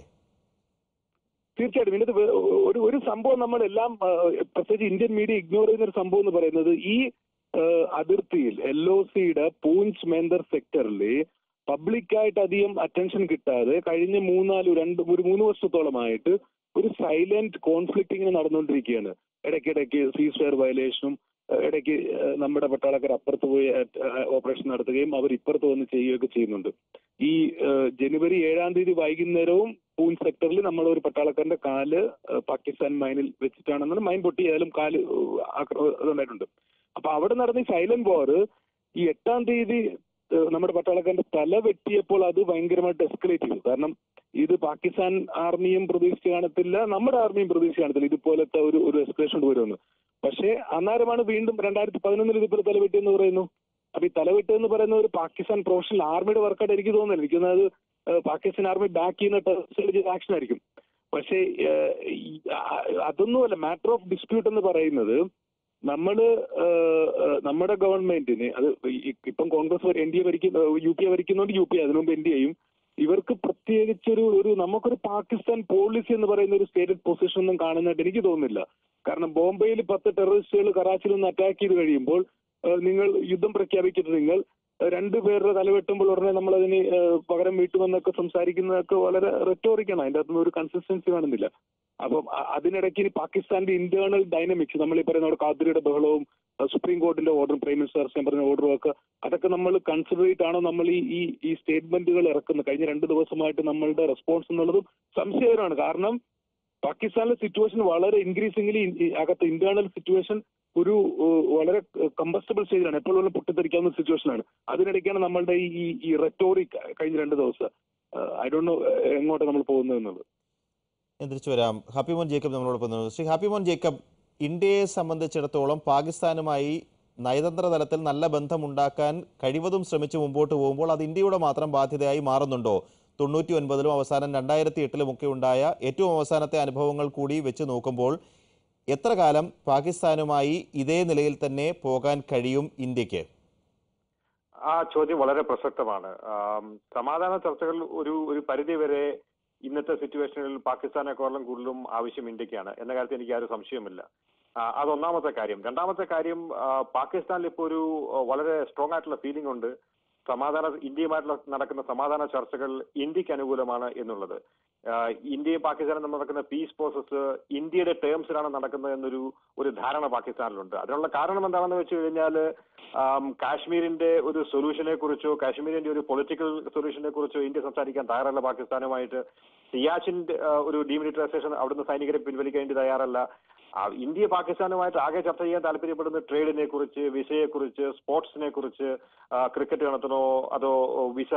തീർച്ചയായിട്ടും ഇതിനകത്ത് ഒരു ഒരു സംഭവം നമ്മളെല്ലാം പ്രത്യേകിച്ച് ഇന്ത്യൻ മീഡിയ ഇഗ്നോർ ചെയ്യുന്ന ഒരു സംഭവം എന്ന് പറയുന്നത്, ഈ അതിർത്തിയിൽ എൽ ഒ സിയുടെ പൂഞ്ച് മേന്ദർ സെക്ടറിൽ പബ്ലിക്കായിട്ട് അധികം അറ്റൻഷൻ കിട്ടാതെ കഴിഞ്ഞ മൂന്നാല് രണ്ട് ഒരു മൂന്ന് വർഷത്തോളമായിട്ട് ഒരു സൈലന്റ് കോൺഫ്ലിക്റ്റ് ഇങ്ങനെ നടന്നുകൊണ്ടിരിക്കുകയാണ്. ഇടയ്ക്കിടയ്ക്ക് സീസ് ഫയർ വയലേഷനും, ഇടയ്ക്ക് നമ്മുടെ പട്ടാളക്കാർ അപ്പുറത്ത് പോയി ഓപ്പറേഷൻ നടത്തുകയും അവർ ഇപ്പുറത്ത് വന്ന് ചെയ്യുകയൊക്കെ ചെയ്യുന്നുണ്ട്. ഈ ജനുവരി ഏഴാം തീയതി വൈകുന്നേരവും പൂഞ്ച് സെക്ടറിൽ നമ്മുടെ ഒരു പട്ടാളക്കാരന്റെ കാല് പാകിസ്ഥാൻ മൈനിൽ വെച്ചിട്ടാണെന്നാണ്, മൈൻ പൊട്ടിയാലും കാല് അതുണ്ടായിട്ടുണ്ട്. അപ്പൊ അവിടെ നടന്ന ഈ സൈലന്റ് വാർ ഈ എട്ടാം തീയതി നമ്മുടെ പട്ടാളക്കാരന്റെ തല വെട്ടിയപ്പോൾ അത് ഭയങ്കരമായിട്ട് എസ്കലേറ്റ് ചെയ്തു. കാരണം ഇത് പാകിസ്ഥാൻ ആർമിയും പ്രതീക്ഷിച്ച് കാണത്തില്ല, നമ്മുടെ ആർമിയും പ്രതീക്ഷിച്ച് കാണത്തില്ല ഇതുപോലത്തെ ഒരു ഒരു എസ്കലേഷൻ വരുമെന്ന്. പക്ഷേ അന്നേരമാണ് വീണ്ടും രണ്ടായിരത്തി പതിനൊന്നിൽ ഇതുപോലെ തലവെട്ടി എന്ന് പറയുന്നു. അപ്പൊ ഈ തലവെട്ട് എന്ന് പറയുന്ന ഒരു പാകിസ്ഥാൻ പ്രൊഫഷണൽ ആർമിയുടെ വർക്കായിട്ട് എനിക്ക് തോന്നുന്നില്ല. എനിക്ക് തോന്നുന്നത് പാകിസ്ഥാൻ ആർമി ബാക്ക് ചെയ്യുന്ന ടെററിസ്റ്റ് ആക്ഷൻ ആയിരിക്കും. പക്ഷേ അതൊന്നുമല്ല മാറ്റർ ഓഫ് ഡിസ്പ്യൂട്ട് എന്ന് പറയുന്നത്. നമ്മള് നമ്മുടെ ഗവൺമെന്റിന്, അത് ഇപ്പം കോൺഗ്രസ് എൻ ഡി എ ഭരിക്കുന്ന യു പി എ ഭരിക്കുന്നതുകൊണ്ട് യു പി എ, അതിനു മുമ്പ് എൻ ഡി എയും, ഇവർക്ക് പ്രത്യേകിച്ചൊരു ഒരു നമുക്കൊരു പാകിസ്ഥാൻ പോളിസി എന്ന് പറയുന്ന ഒരു സ്റ്റേറ്റഡ് പൊസിഷൻ ഒന്നും കാണുന്നതായിട്ട് എനിക്ക് തോന്നുന്നില്ല. കാരണം ബോംബെയിൽ പത്ത് ടെററിസ്റ്റുകൾ കറാച്ചിയിൽ നിന്ന് അറ്റാക്ക് ചെയ്ത് കഴിയുമ്പോൾ നിങ്ങൾ യുദ്ധം പ്രഖ്യാപിക്കുന്നത്, നിങ്ങൾ രണ്ട് പേരുടെ തലവെട്ടുമ്പോൾ ഉടനെ നമ്മൾ അതിന് പകരം വീട്ടുമെന്നൊക്കെ സംസാരിക്കുന്നതൊക്കെ വളരെ റെറ്റോറിക്കാണ്. അതിൻ്റെ അകത്തുനിന്ന് ഒരു കൺസിസ്റ്റൻസി കാണുന്നില്ല. അപ്പം അതിനിടയ്ക്ക് ഇനി പാകിസ്ഥാന്റെ ഇന്റേണൽ ഡൈനമിക്സ്, നമ്മൾ ഈ പറയുന്ന കാദ്രിയുടെ ബഹളവും സുപ്രീം കോർട്ടിന്റെ ഓർഡറും പ്രൈം മിനിസ്റ്റർ ഞാൻ പറഞ്ഞ ഓർഡറും ഒക്കെ അതൊക്കെ നമ്മൾ കൺസിഡർ ചെയ്തിട്ടാണോ നമ്മൾ ഈ ഈ ഈ സ്റ്റേറ്റ്മെന്റുകൾ ഇറക്കുന്നത്? കഴിഞ്ഞ രണ്ട് ദിവസമായിട്ട് നമ്മളുടെ റെസ്പോൺസ് എന്നുള്ളതും സംശയകരമാണ്. കാരണം പാകിസ്ഥാനിലെ സിറ്റുവേഷൻ വളരെ ഇൻക്രീസിംഗ്ലി അകത്ത് ഇന്റേണൽ സിറ്റുവേഷൻ ഒരു വളരെ കമ്പസ്റ്റബിൾ സ്റ്റേജിലാണ്, എപ്പോഴും പൊട്ടിത്തെറിക്കാവുന്ന സിറ്റുവേഷനാണ്. അതിനിടയ്ക്കാണ് നമ്മളുടെ ഈ ഈ റെറ്റോറിക് കഴിഞ്ഞ രണ്ട് ദിവസം. ഐ ഡോണ്ട് നോ എങ്ങോട്ട് നമ്മൾ പോകുന്നത് എന്നുള്ളത്. തിരിച്ചു വരാം. ഹാപ്പിമോൻ ജേക്കബ് നമ്മളോടൊപ്പം. ശ്രീ ഹാപ്പിമോൻ ജേക്കബ്, ഇന്ത്യയെ സംബന്ധിച്ചിടത്തോളം പാകിസ്ഥാനുമായി നയതന്ത്ര തലത്തിൽ നല്ല ബന്ധമുണ്ടാക്കാൻ കഴിവതും ശ്രമിച്ച് മുമ്പോട്ട് പോകുമ്പോൾ അത് ഇന്ത്യയുടെ മാത്രം ബാധ്യതയായി മാറുന്നുണ്ടോ? തൊണ്ണൂറ്റി ഒൻപതിലും അവസാനം രണ്ടായിരത്തി എട്ടിലുമൊക്കെ ഉണ്ടായ ഏറ്റവും അവസാനത്തെ അനുഭവങ്ങൾ കൂടി വെച്ച് നോക്കുമ്പോൾ എത്ര കാലം പാകിസ്ഥാനുമായി ഇതേ നിലയിൽ തന്നെ പോകാൻ കഴിയും ഇന്ത്യക്ക്? ആ ചോദ്യം വളരെ പ്രസക്തമാണ്. സമാധാന ചർച്ചകൾ ഒരു ഒരു പരിധി വരെ ഇന്നത്തെ സിറ്റുവേഷനിൽ പാകിസ്ഥാനേക്കാളും കൂടുതലും ആവശ്യം ഇന്ത്യക്കാണ് എന്ന കാര്യത്തിൽ എനിക്ക് ആരും സംശയമില്ല. അതൊന്നാമത്തെ കാര്യം. രണ്ടാമത്തെ കാര്യം, പാകിസ്ഥാനിൽ ഇപ്പോൾ ഒരു വളരെ സ്ട്രോങ് ആയിട്ടുള്ള ഫീലിംഗ് ഉണ്ട് സമാധാന ഇന്ത്യയുമായിട്ടുള്ള നടക്കുന്ന സമാധാന ചർച്ചകൾ ഇന്ത്യക്ക് അനുകൂലമാണ് എന്നുള്ളത്. ഇന്ത്യയും പാകിസ്ഥാനും തമ്മിൽ നടക്കുന്ന പീസ് പ്രോസസ്സ് ഇന്ത്യയുടെ ടേംസിലാണ് നടക്കുന്നത് എന്നൊരു ഒരു ധാരണ പാകിസ്ഥാനിലുണ്ട്. അതിനുള്ള കാരണം എന്താണെന്ന് വെച്ച് കഴിഞ്ഞാൽ കാശ്മീരിന്റെ ഒരു സൊല്യൂഷനെ കുറിച്ചോ കാശ്മീരിന്റെ ഒരു പൊളിറ്റിക്കൽ സൊല്യൂഷനെ കുറിച്ചോ ഇന്ത്യ സംസാരിക്കാൻ തയ്യാറല്ല പാകിസ്ഥാനുമായിട്ട്. സിയാച്ചിന്റെ ഒരു ഡീമിലിറ്ററൈസേഷൻ അവിടുന്ന് സൈനികരെ പിൻവലിക്കാൻ വേണ്ടി തയ്യാറല്ല. ഇന്ത്യ പാകിസ്ഥാനുമായിട്ട് ആകെ ചർച്ച ചെയ്യാൻ താല്പര്യപ്പെടുന്ന ട്രേഡിനെ കുറിച്ച്, വിസയെ കുറിച്ച്, സ്പോർട്സിനെ കുറിച്ച്, ക്രിക്കറ്റ് നടത്തണോ അതോ വിസ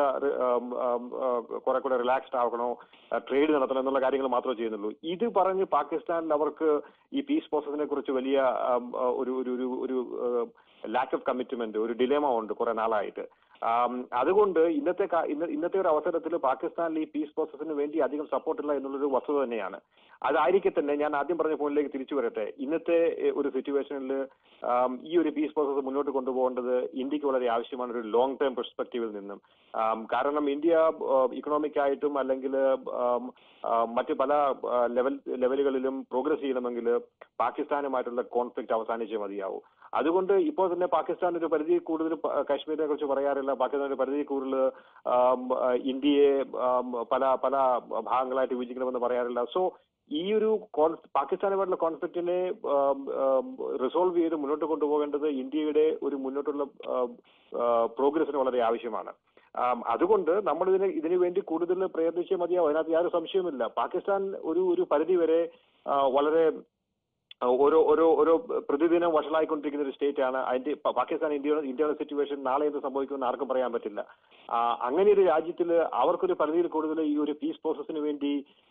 കുറെ കൂടെ റിലാക്സ്ഡ് ആകണോ, ട്രേഡ് നടത്തണോ എന്നുള്ള കാര്യങ്ങൾ മാത്രമേ ചെയ്യുന്നുള്ളൂ. ഇത് പറഞ്ഞ് പാകിസ്ഥാനിൽ അവർക്ക് ഈ പീസ് പ്രോസസിനെ കുറിച്ച് വലിയ ഒരു ഒരു ഒരു ലാക്ക് ഓഫ് കമ്മിറ്റ്മെന്റ്, ഒരു ഡിലേമ ഉണ്ട് കുറെ നാളായിട്ട്. അതുകൊണ്ട് ഇന്നത്തെ ഇന്നത്തെ ഒരു അവസരത്തിൽ പാകിസ്ഥാനിൽ ഈ പീസ് പ്രോസസിന് വേണ്ടി അധികം സപ്പോർട്ടില്ല എന്നുള്ളൊരു വസ്തുത തന്നെയാണ്. അതായിരിക്കെ തന്നെ ഞാൻ ആദ്യം പറഞ്ഞ പോയിന്റിലേക്ക് തിരിച്ചു വരട്ടെ. ഇന്നത്തെ ഒരു സിറ്റുവേഷനിൽ ഈ ഒരു പീസ് പ്രോസസ് മുന്നോട്ട് കൊണ്ടുപോകേണ്ടത് ഇന്ത്യക്ക് വളരെ ആവശ്യമാണ് ഒരു ലോങ് ടേം പെർസ്പെക്റ്റീവിൽ നിന്നും. കാരണം ഇന്ത്യ ഇക്കണോമിക് ആയിട്ടും അല്ലെങ്കിൽ മറ്റ് പല ലെവൽ ലെവലുകളിലും പ്രോഗ്രസ് ചെയ്യണമെങ്കിൽ പാകിസ്ഥാനുമായിട്ടുള്ള കോൺഫ്ലിക്റ്റ് അവസാനിച്ചേ മതിയാവും. അതുകൊണ്ട് ഇപ്പോൾ തന്നെ പാകിസ്ഥാൻ ഒരു പരിധി കൂടുതൽ കാശ്മീരിനെ കുറിച്ച് പറയാറില്ല. പാകിസ്ഥാൻ ഒരു പരിധി കൂടുതൽ ഇന്ത്യയെ പല പല ഭാഗങ്ങളായിട്ട് വിഭജിക്കണമെന്ന് പറയാറില്ല. സോ ഈ ഒരു പാകിസ്ഥാനുമായിട്ടുള്ള കോൺഫ്ലിക്റ്റിനെ റിസോൾവ് ചെയ്ത് മുന്നോട്ട് കൊണ്ടുപോകേണ്ടത് ഇന്ത്യയുടെ ഒരു മുന്നോട്ടുള്ള പ്രോഗ്രസിന് വളരെ ആവശ്യമാണ്. അതുകൊണ്ട് നമ്മൾ ഇതിന് ഇതിനു വേണ്ടി കൂടുതൽ പ്രയത്നിച്ചേ മതിയാവും. അതിനകത്ത് യാതൊരു സംശയവുമില്ല. പാകിസ്ഥാൻ ഒരു ഒരു പരിധി വരെ വളരെ ഓരോ ഓരോ ഓരോ പ്രതിദിനം വഷളായിക്കൊണ്ടിരിക്കുന്ന ഒരു സ്റ്റേറ്റ് ആണ്. അതിന്റെ പാകിസ്ഥാൻ ഇന്ത്യ ഇന്ത്യയുടെ സിറ്റുവേഷൻ നാളെ എന്ത് സംഭവിക്കുമെന്ന് ആർക്കും പറയാൻ പറ്റില്ല. അങ്ങനെ ഒരു രാജ്യത്തിൽ അവർക്കൊരു പരിധിയിൽ കൂടുതൽ ഈ ഒരു പീസ് പ്രോസസ്സിന് വേണ്ടി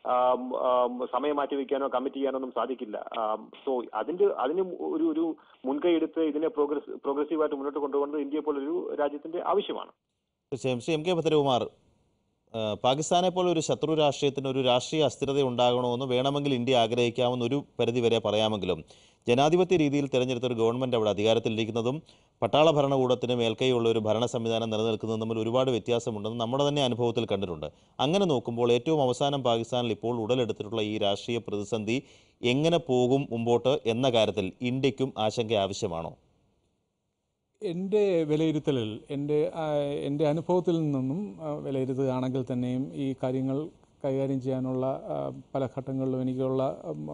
സമയം മാറ്റിവെക്കാനോ കമ്മിറ്റ് ചെയ്യാനോ ഒന്നും സാധിക്കില്ല. സോ അതിന്റെ അതിന് ഒരു ഒരു മുൻകൈ എടുത്ത് ഇതിനെ പ്രോഗ്രസ് പ്രോഗ്രസീവായിട്ട് മുന്നോട്ട് കൊണ്ടുപോകുന്നത് ഇന്ത്യയെ പോലൊരു രാജ്യത്തിന്റെ ആവശ്യമാണ്. തീർച്ചയായും. ശ്രീ എം കെ ഭദ്രകുമാർ, പാകിസ്ഥാനെ പോലെ ഒരു ശത്രു രാഷ്ട്രീയത്തിന് ഒരു രാഷ്ട്രീയ അസ്ഥിരത ഉണ്ടാകണമെന്ന് വേണമെങ്കിൽ ഇന്ത്യ ആഗ്രഹിക്കാമെന്ന് ഒരു പരിധി വരെ പറയാമെങ്കിലും ജനാധിപത്യ രീതിയിൽ തിരഞ്ഞെടുത്ത ഒരു ഗവൺമെൻറ് അവിടെ അധികാരത്തിലിരിക്കുന്നതും പട്ടാള ഭരണകൂടത്തിന് മേൽക്കൈയുള്ള ഒരു ഭരണ സംവിധാനം നിലനിൽക്കുന്നതും തമ്മിൽ ഒരുപാട് വ്യത്യാസമുണ്ടെന്ന് നമ്മുടെ തന്നെ അനുഭവത്തിൽ കണ്ടിട്ടുണ്ട്. അങ്ങനെ നോക്കുമ്പോൾ ഏറ്റവും അവസാനം പാകിസ്ഥാനിൽ ഇപ്പോൾ ഉടലെടുത്തിട്ടുള്ള ഈ രാഷ്ട്രീയ പ്രതിസന്ധി എങ്ങനെ പോകും മുമ്പോട്ട് എന്ന കാര്യത്തിൽ ഇന്ത്യക്കും ആശങ്ക ആവശ്യമാണോ? എൻ്റെ വിലയിരുത്തലിൽ എൻ്റെ എൻ്റെ അനുഭവത്തിൽ നിന്നും വിലയിരുത്തുകയാണെങ്കിൽ തന്നെയും ഈ കാര്യങ്ങൾ കൈകാര്യം ചെയ്യാനുള്ള പല ഘട്ടങ്ങളിലും എനിക്കുള്ള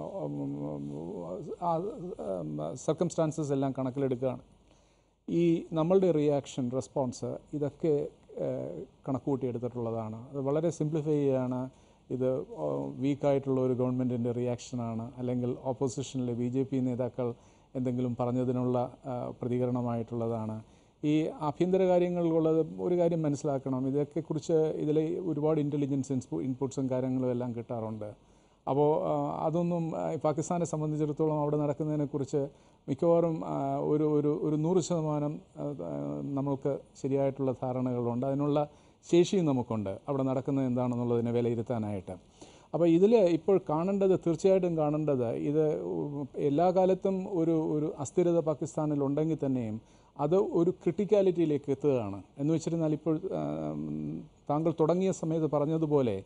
സർക്കംസ്റ്റാൻസസ് എല്ലാം കണക്കിലെടുക്കുകയാണ്. ഈ നമ്മളുടെ റിയാക്ഷൻ റെസ്പോൺസ് ഇതൊക്കെ കണക്കുകൂട്ടിയെടുത്തിട്ടുള്ളതാണ്. അത് വളരെ സിംപ്ലിഫൈ ചെയ്യുകയാണ്. ഇത് വീക്കായിട്ടുള്ള ഒരു ഗവൺമെൻറ്റിൻ്റെ റിയാക്ഷനാണ്, അല്ലെങ്കിൽ ഓപ്പോസിഷനിലെ ബി ജെ പി നേതാക്കൾ എന്തെങ്കിലും പറഞ്ഞതിനുള്ള പ്രതികരണമായിട്ടുള്ളതാണ്. ഈ ആഭ്യന്തര കാര്യങ്ങളിലുള്ളത് ഒരു കാര്യം മനസ്സിലാക്കണം, ഇതൊക്കെക്കുറിച്ച് ഇതിൽ ഒരുപാട് ഇൻ്റലിജൻസ് ഇൻപു ഇൻപുട്സും കാര്യങ്ങളും എല്ലാം കിട്ടാറുണ്ട്. അപ്പോൾ അതൊന്നും പാകിസ്ഥാനെ സംബന്ധിച്ചിടത്തോളം അവിടെ നടക്കുന്നതിനെക്കുറിച്ച് മിക്കവാറും ഒരു ഒരു ഒരു നൂറ് ശതമാനം നമ്മൾക്ക് ശരിയായിട്ടുള്ള ധാരണകളുണ്ട്. അതിനുള്ള ശേഷിയും നമുക്കുണ്ട് അവിടെ നടക്കുന്നത് എന്താണെന്നുള്ളതിനെ വിലയിരുത്താനായിട്ട്. അപ്പോൾ ഇതിൽ ഇപ്പോൾ കാണേണ്ടത്, തീർച്ചയായിട്ടും കാണേണ്ടത്, ഇത് എല്ലാ കാലത്തും ഒരു ഒരു അസ്ഥിരത പാകിസ്ഥാനിൽ ഉണ്ടെങ്കിൽ തന്നെയും അത് ഒരു ക്രിട്ടിക്കാലിറ്റിയിലേക്ക് എത്തുകയാണ്. എന്ന് വെച്ചിരുന്നാൽ ഇപ്പോൾ താങ്കൾ തുടങ്ങിയ സമയത്ത് പറഞ്ഞതുപോലെ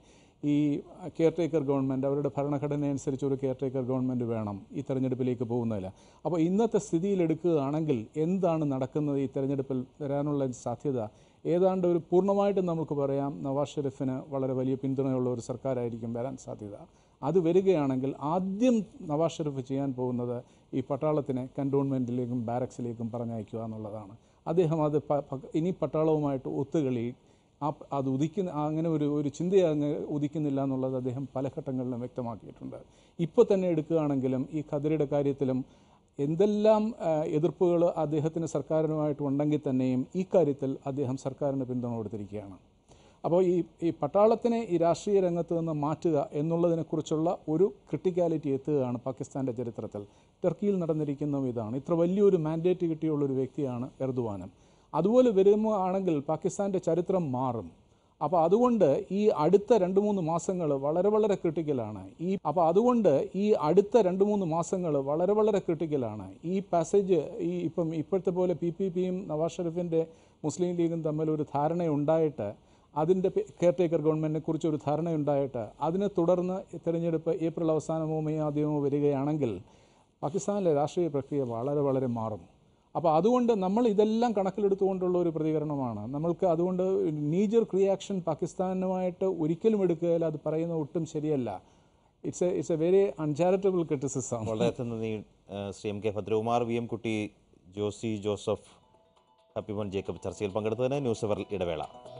ഈ കെയർ ടേക്കർ ഗവൺമെൻറ് അവരുടെ ഭരണഘടന അനുസരിച്ച് ഒരു കെയർ ടേക്കർ ഗവൺമെൻറ് വേണം ഈ തെരഞ്ഞെടുപ്പിലേക്ക് പോകുന്നതിൽ. അപ്പോൾ ഇന്നത്തെ സ്ഥിതിയിൽ എടുക്കുകയാണെങ്കിൽ എന്താണ് നടക്കുന്നത് ഈ തെരഞ്ഞെടുപ്പിൽ വരാനുള്ള സാധ്യത? ഏതാണ്ട് ഒരു പൂർണ്ണമായിട്ടും നമുക്ക് പറയാം നവാസ് ഷെരീഫിന് വളരെ വലിയ പിന്തുണയുള്ള ഒരു സർക്കാരായിരിക്കും വരാൻ സാധ്യത. അത് വരികയാണെങ്കിൽ ആദ്യം നവാസ് ഷെരീഫ് ചെയ്യാൻ പോകുന്നത് ഈ പട്ടാളത്തിനെ കന്റോൺമെൻറ്റിലേക്കും ബാരക്സിലേക്കും പറഞ്ഞയക്കുക എന്നുള്ളതാണ്. അദ്ദേഹം അത് ഇനി പട്ടാളവുമായിട്ട് ഒത്തുകളി ആ അത് ഉദിക്കുന്ന അങ്ങനെ ഒരു ഒരു ചിന്ത അങ്ങ് ഉദിക്കുന്നില്ല എന്നുള്ളത് അദ്ദേഹം പല ഘട്ടങ്ങളിലും വ്യക്തമാക്കിയിട്ടുണ്ട്. ഇപ്പോൾ തന്നെ എടുക്കുകയാണെങ്കിലും ഈ ഖദറിയുടെ കാര്യത്തിലും എന്തെല്ലാം എതിർപ്പുകൾ അദ്ദേഹത്തിന് സർക്കാരിനുമായിട്ട് ഉണ്ടെങ്കിൽ തന്നെയും ഈ കാര്യത്തിൽ അദ്ദേഹം സർക്കാരിന് പിന്തുണ കൊടുത്തിരിക്കുകയാണ്. അപ്പോൾ ഈ ഈ പട്ടാളത്തിനെ ഈ രാഷ്ട്രീയ രംഗത്ത് നിന്ന് മാറ്റുക എന്നുള്ളതിനെക്കുറിച്ചുള്ള ഒരു ക്രിട്ടിക്കാലിറ്റി എത്തുകയാണ് പാകിസ്ഥാൻ്റെ ചരിത്രത്തിൽ. ടർക്കിയിൽ നടന്നിരിക്കുന്നതും ഇതാണ്. ഇത്ര വലിയൊരു മാൻഡേറ്റ് കിട്ടിയുള്ളൊരു വ്യക്തിയാണ് എർദുവാനും. അതുപോലെ വരുമ്പോൾ ആണെങ്കിൽ പാകിസ്ഥാൻ്റെ ചരിത്രം മാറും. അപ്പോൾ അതുകൊണ്ട് ഈ അടുത്ത രണ്ട് മൂന്ന് മാസങ്ങൾ വളരെ വളരെ ക്രിട്ടിക്കലാണ്. ഈ അപ്പോൾ അതുകൊണ്ട് ഈ അടുത്ത രണ്ട് മൂന്ന് മാസങ്ങൾ വളരെ വളരെ ക്രിട്ടിക്കലാണ്. ഈ പാസേജ് ഈ ഇപ്പം ഇപ്പോഴത്തെ പോലെ പി പി പിയും നവാസ് ഷെരീഫിൻ്റെ മുസ്ലിം ലീഗും തമ്മിൽ ഒരു ധാരണയുണ്ടായിട്ട് അതിൻ്റെ കെയർ ടേക്കർ ഗവൺമെൻറ്റിനെ കുറിച്ച് ഒരു ധാരണയുണ്ടായിട്ട് അതിനെ തുടർന്ന് തിരഞ്ഞെടുപ്പ് ഏപ്രിൽ അവസാനമോ മെയ് ആദ്യമോ വരികയാണെങ്കിൽ പാകിസ്ഥാനിലെ രാഷ്ട്രീയ പ്രക്രിയ വളരെ വളരെ മാറും. അപ്പോൾ അതുകൊണ്ട് നമ്മൾ ഇതെല്ലാം കണക്കിലെടുത്തുകൊണ്ടുള്ള ഒരു പ്രതികരണമാണ് നമ്മൾക്ക്. അതുകൊണ്ട് നീജർ റിയാക്ഷൻ പാകിസ്ഥാനുമായിട്ട് ഒരിക്കലും എടുക്കുകയില്ല. അത് പറയുന്നത് ഒട്ടും ശരിയല്ല. It's a it's a very uncharitable criticism. വളരെ നന്ദി Shri M K Bhadrakumar, V M Kutty, Josy Joseph, ഹാപ്പിമോൻ Jacob ചർച്ചയിൽ പങ്കെടുത്തതിന്. ന്യൂസ് അവറിൽ ഇടവേള.